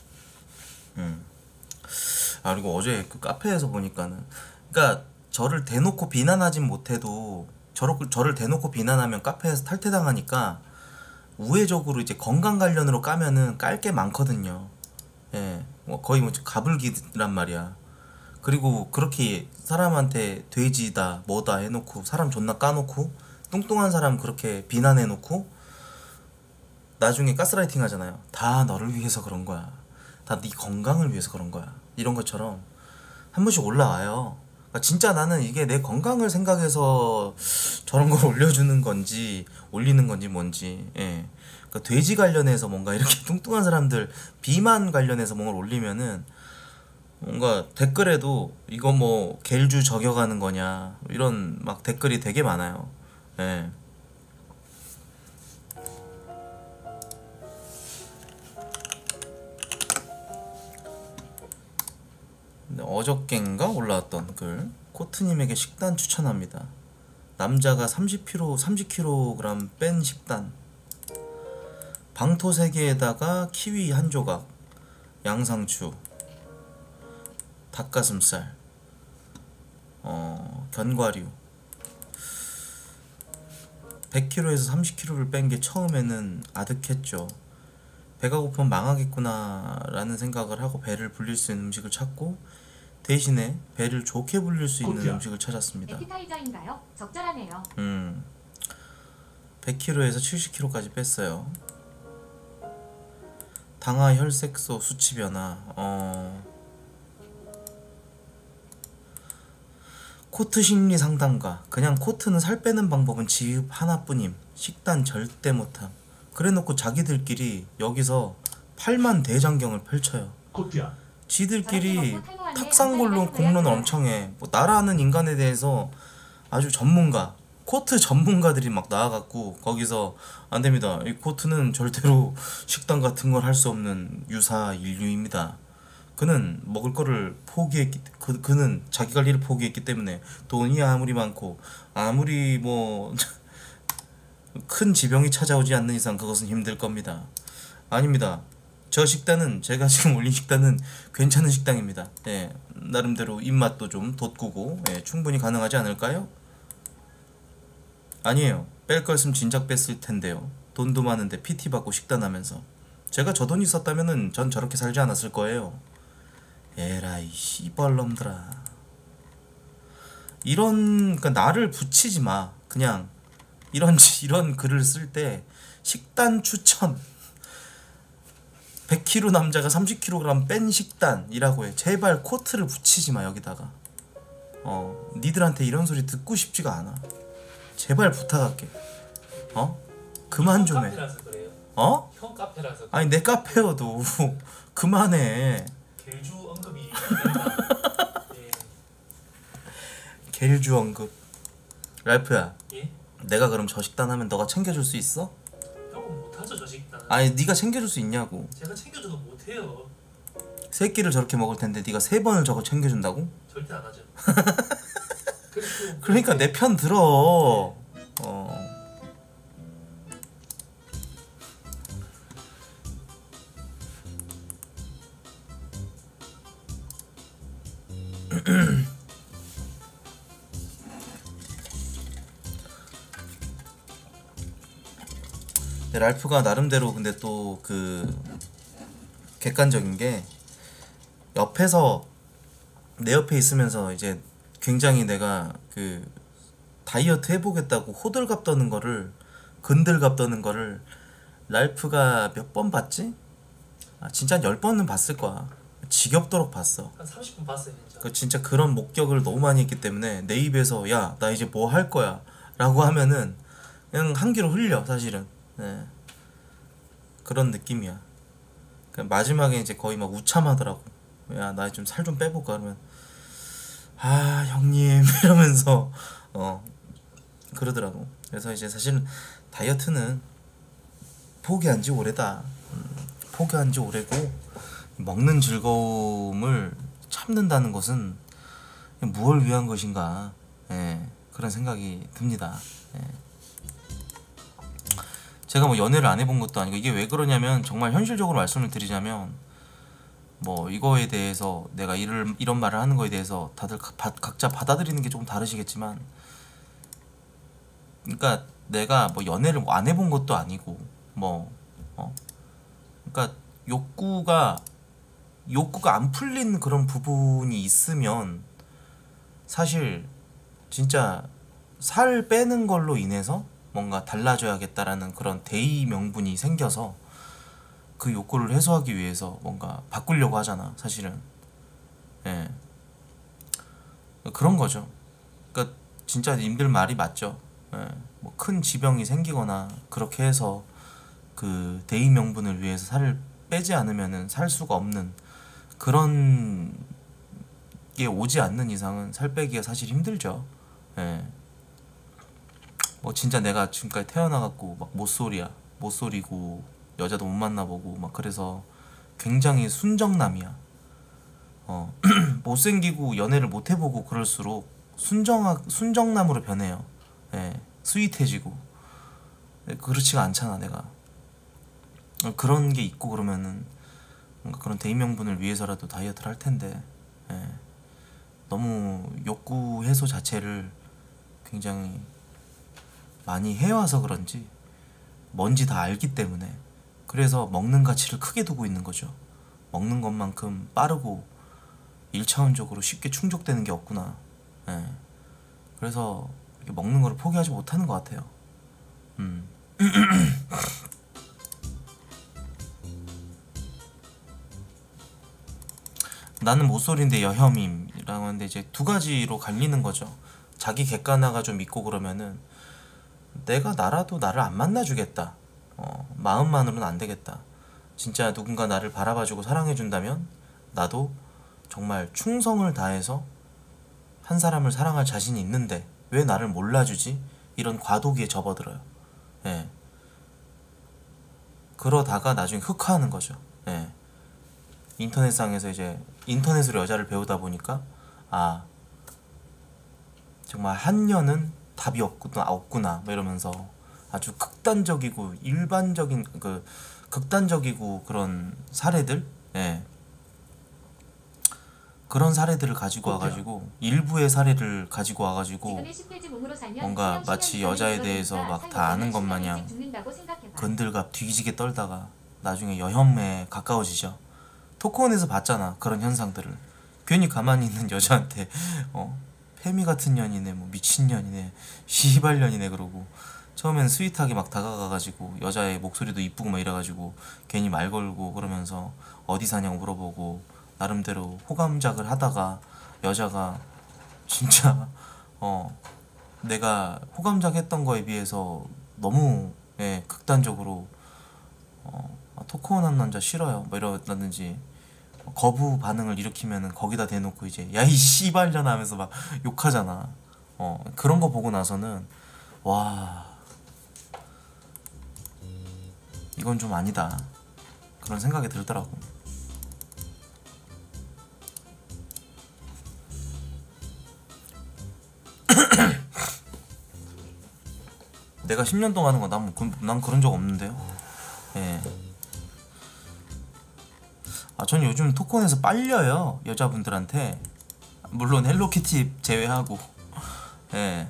아 그리고 어제 그 카페에서 보니까는, 그러니까 저를 대놓고 비난하진 못해도 저를 대놓고 비난하면 카페에서 탈퇴당하니까 우회적으로 이제 건강 관련으로 까면은 깔 게 많거든요. 예, 뭐 거의 뭐 가불기란 말이야. 그리고 그렇게 사람한테 돼지다 뭐다 해놓고 사람 존나 까놓고 뚱뚱한 사람 그렇게 비난해놓고 나중에 가스라이팅 하잖아요. 다 너를 위해서 그런 거야. 다 네 건강을 위해서 그런 거야. 이런 것처럼 한 번씩 올라와요. 그러니까 진짜 나는 이게 내 건강을 생각해서 저런 걸 올려주는 건지 올리는 건지 뭔지. 예. 그러니까 돼지 관련해서 뭔가 이렇게 뚱뚱한 사람들 비만 관련해서 뭔가 올리면은 뭔가 댓글에도 이거 뭐 겔주 저격하는 거냐 이런 막 댓글이 되게 많아요. 예. 근데 어저껜가 올라왔던 글 코트님에게 식단 추천합니다. 남자가 30kg 뺀 식단. 방토 3개에다가 키위 1조각, 양상추, 닭가슴살, 견과류. 100kg에서 30kg를 뺀 게 처음에는 아득했죠. 배가 고프면 망하겠구나 라는 생각을 하고 배를 불릴 수 있는 음식을 찾고 대신에 배를 좋게 불릴 수 있는 음식을 찾았습니다. 에피타이저인가요? 적절하네요. 100kg에서 70kg까지 뺐어요. 당화, 혈색소, 수치 변화. 코트 심리 상담가. 그냥 코트는 살 빼는 방법은 지읍 하나뿐임. 식단 절대 못함. 그래놓고 자기들끼리 여기서 8만 대장경을 펼쳐요. 코트야. 지들끼리 탁상골로 공론을 엄청 해. 뭐 나라는 인간에 대해서 아주 전문가, 코트 전문가들이 막 나와갖고 거기서 안 됩니다. 이 코트는 절대로 식단 같은 걸 할 수 없는 유사 인류입니다. 그는 먹을 거를 포기했기, 그는 자기 관리를 포기했기 때문에 돈이 아무리 많고 아무리 뭐 큰 지병이 찾아오지 않는 이상 그것은 힘들 겁니다. 아닙니다. 저 식단은, 제가 지금 올린 식단은 괜찮은 식당입니다. 예, 나름대로 입맛도 좀 돋구고 예, 충분히 가능하지 않을까요? 아니에요. 뺄 거 있으면 진작 뺐을 텐데요. 돈도 많은데 PT 받고 식단하면서. 제가 저 돈 있었다면은 전 저렇게 살지 않았을 거예요. 에라이 씨발놈들아. 이런, 그러니까 나를 붙이지 마. 그냥 이런 글을 쓸 때 식단 추천 100kg 남자가 30kg 뺀 식단이라고 해. 제발 코트를 붙이지 마 여기다가. 니들한테 이런 소리 듣고 싶지가 않아. 제발 부탁할게. 그만 좀 해. 카페라서 그래요. 형 카페라서. 아니 내 카페여도 그만해. 겔주 언급이. 예. 겔주 언급. 랄프야, 예? 내가 그럼 저 식단 하면 너가 챙겨줄 수 있어? 형은 못하죠 저 식단. 아니 네가 챙겨줄 수 있냐고. 제가 챙겨줘도 못해요. 세 끼를 저렇게 먹을 텐데 네가 3번을 저거 챙겨준다고? 절대 안 하죠. 그리고 그러니까 내 편 들어. 근데 랄프가 나름대로 근데 또 그 객관적인 게 옆에서 내 옆에 있으면서 이제 굉장히 내가 그 다이어트 해보겠다고 호들갑 떠는 거를, 근들갑 떠는 거를 랄프가 몇 번 봤지? 진짜 한 10번은 봤을 거야. 지겹도록 봤어. 한 30분 봤어요 진짜. 진짜 그런 목격을 너무 많이 했기 때문에 내 입에서 야 나 이제 뭐 할 거야 라고 하면은 그냥 한 귀로 흘려 사실은. 네. 그런 느낌이야. 마지막에 이제 거의 막 우참하더라고. 야 나 좀 살 좀 빼볼까 그러면 형님 이러면서 그러더라고. 그래서 이제 사실은 다이어트는 포기한 지 오래다. 포기한 지 오래고 먹는 즐거움을 참는다는 것은 무엇을 위한 것인가, 예, 그런 생각이 듭니다. 예. 제가 뭐 연애를 안 해본 것도 아니고, 이게 왜 그러냐면 정말 현실적으로 말씀을 드리자면 뭐 이거에 대해서 내가 이런 말을 하는 거에 대해서 다들 각자 받아들이는 게 조금 다르시겠지만, 그러니까 내가 뭐 연애를 안 해본 것도 아니고 뭐 그러니까 욕구가 안 풀린 그런 부분이 있으면 사실 진짜 살 빼는 걸로 인해서 뭔가 달라져야겠다라는 그런 대의 명분이 생겨서 그 욕구를 해소하기 위해서 뭔가 바꾸려고 하잖아 사실은. 예. 그런 거죠. 그러니까 진짜 님들 말이 맞죠. 예. 뭐 큰 지병이 생기거나 그렇게 해서 그 대의 명분을 위해서 살을 빼지 않으면은 살 수가 없는 그런 게 오지 않는 이상은 살 빼기가 사실 힘들죠. 예. 뭐 진짜 내가 지금까지 태어나갖고 막 못소리고 여자도 못 만나보고 막 그래서 굉장히 순정남이야. 못생기고 연애를 못 해보고 그럴수록 순정남으로 변해요. 예. 스윗해지고. 그렇지가 않잖아 내가. 그런 게 있고 그러면은 뭔가 그런 대의 명분을 위해서라도 다이어트를 할 텐데. 예. 너무 욕구 해소 자체를 굉장히 많이 해와서 그런지 뭔지 다 알기 때문에 그래서 먹는 가치를 크게 두고 있는 거죠. 먹는 것만큼 빠르고 1차원적으로 쉽게 충족되는 게 없구나. 예. 그래서 이렇게 먹는 거를 포기하지 못하는 것 같아요. 나는 모쏠인데 여혐임이라고 하는데 이제 두 가지로 갈리는 거죠. 자기 객관화가 좀 있고 그러면은 내가 나라도 나를 안 만나주겠다. 마음만으로는 안 되겠다. 진짜 누군가 나를 바라봐주고 사랑해준다면 나도 정말 충성을 다해서 한 사람을 사랑할 자신이 있는데 왜 나를 몰라주지? 이런 과도기에 접어들어요. 예. 그러다가 나중에 흑화하는 거죠. 예. 인터넷상에서 이제 인터넷으로 여자를 배우다 보니까 아 정말 한년은 답이 없구나 뭐 이러면서 아주 극단적이고 일반적인 그 극단적이고 그런 사례들, 예. 그런 사례들을 가지고 와가지고 일부의 사례를 가지고 와가지고 지금의 10페이지 몸으로 살면 뭔가 마치 여자에 대해서 막 다 아는 것 마냥 죽는다고 생각해봐. 건들갑 뒤지게 떨다가 나중에 여혐에 가까워지죠. 토크온에서 봤잖아 그런 현상들을. 괜히 가만히 있는 여자한테 페미 같은 년이네 뭐 미친년이네 시발년이네 그러고 처음엔 스윗하게 막 다가가가지고 여자의 목소리도 이쁘고 막 이래가지고 괜히 말 걸고 그러면서 어디 사냐고 물어보고 나름대로 호감작을 하다가 여자가 진짜 내가 호감작 했던 거에 비해서 너무 극단적으로 토크온 한 남자 싫어요 뭐 이러든지 거부 반응을 일으키면은 거기다 대놓고 이제 야 이 씨발년아 하면서 막 욕하잖아. 그런 거 보고 나서는 와 이건 좀 아니다 그런 생각이 들더라고. 내가 10년 동안 하는 거 난 그런 적 없는데요. 예. 전 요즘 토크온에서 빨려요 여자분들한테. 물론 헬로키티 제외하고. 예.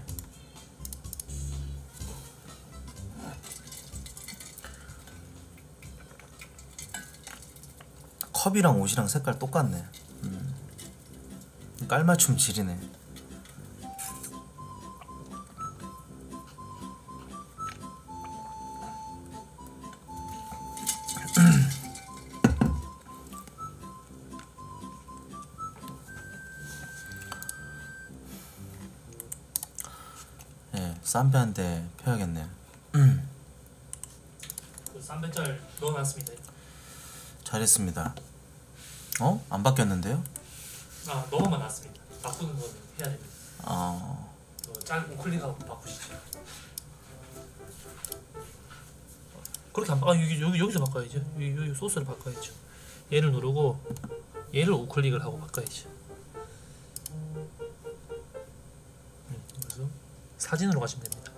컵이랑 옷이랑 색깔 똑같네. 깔맞춤 지리네. 쌈배 한 대 펴야겠네. 그 쌈배짤 넣어놨습니다. 잘했습니다. 안 바뀌었는데요? 아 넣어만 놨습니다. 바꾸는 건 해야 됩니다. 짤 우클릭하고 바꾸시죠. 그렇게 안 바꿔. 여기서 바꿔야죠. 여기 소스를 바꿔야죠. 얘를 누르고 얘를 우클릭을 하고 바꿔야죠. 그래서 사진으로 가시면 됩니다.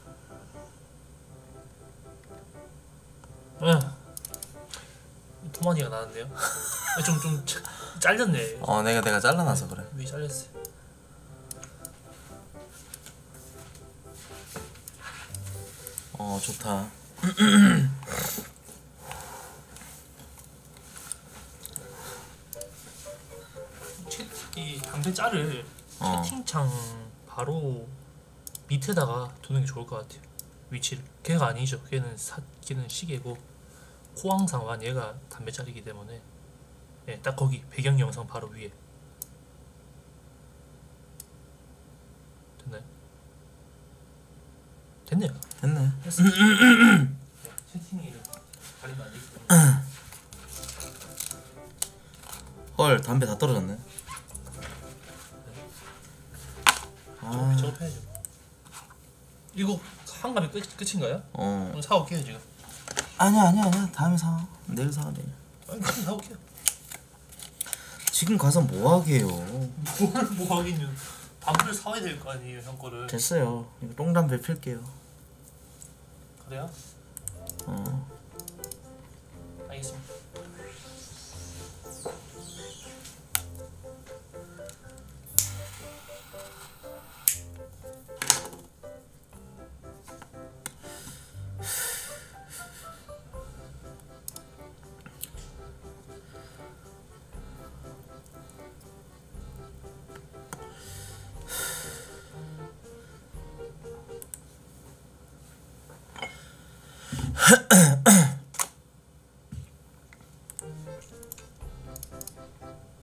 토마니가 나는데요. 좀 잘렸네. 내가 잘라놔서 그래. 위 잘렸어요. 좋다. 짤을 채팅창 바로 밑에다가 두는 게 좋을 것 같아요. 위치를. 걔가 아니죠. 걔는 시계고 호황상완 얘가 담배짤이기 때문에 예, 딱 거기 배경 영상 바로 위에. 됐나요? 됐네요. 됐네. 됐어. 네, 채팅이 가리면 안 되기 때문에. 헐 담배 다 떨어졌네. 아, 작업해야죠. 이거 한 갑이 끝인가요? 오늘 사올게요 지금. 아니야 다음에 사. 내일 사 내일. 아니 지금 사올게요. 지금 가서 뭐 하게요. 뭐 하긴요. 담배를 사와야 될 거 아니에요 형 거를. 됐어요. 이거 똥담배 필게요. 그래요? 알겠습니다.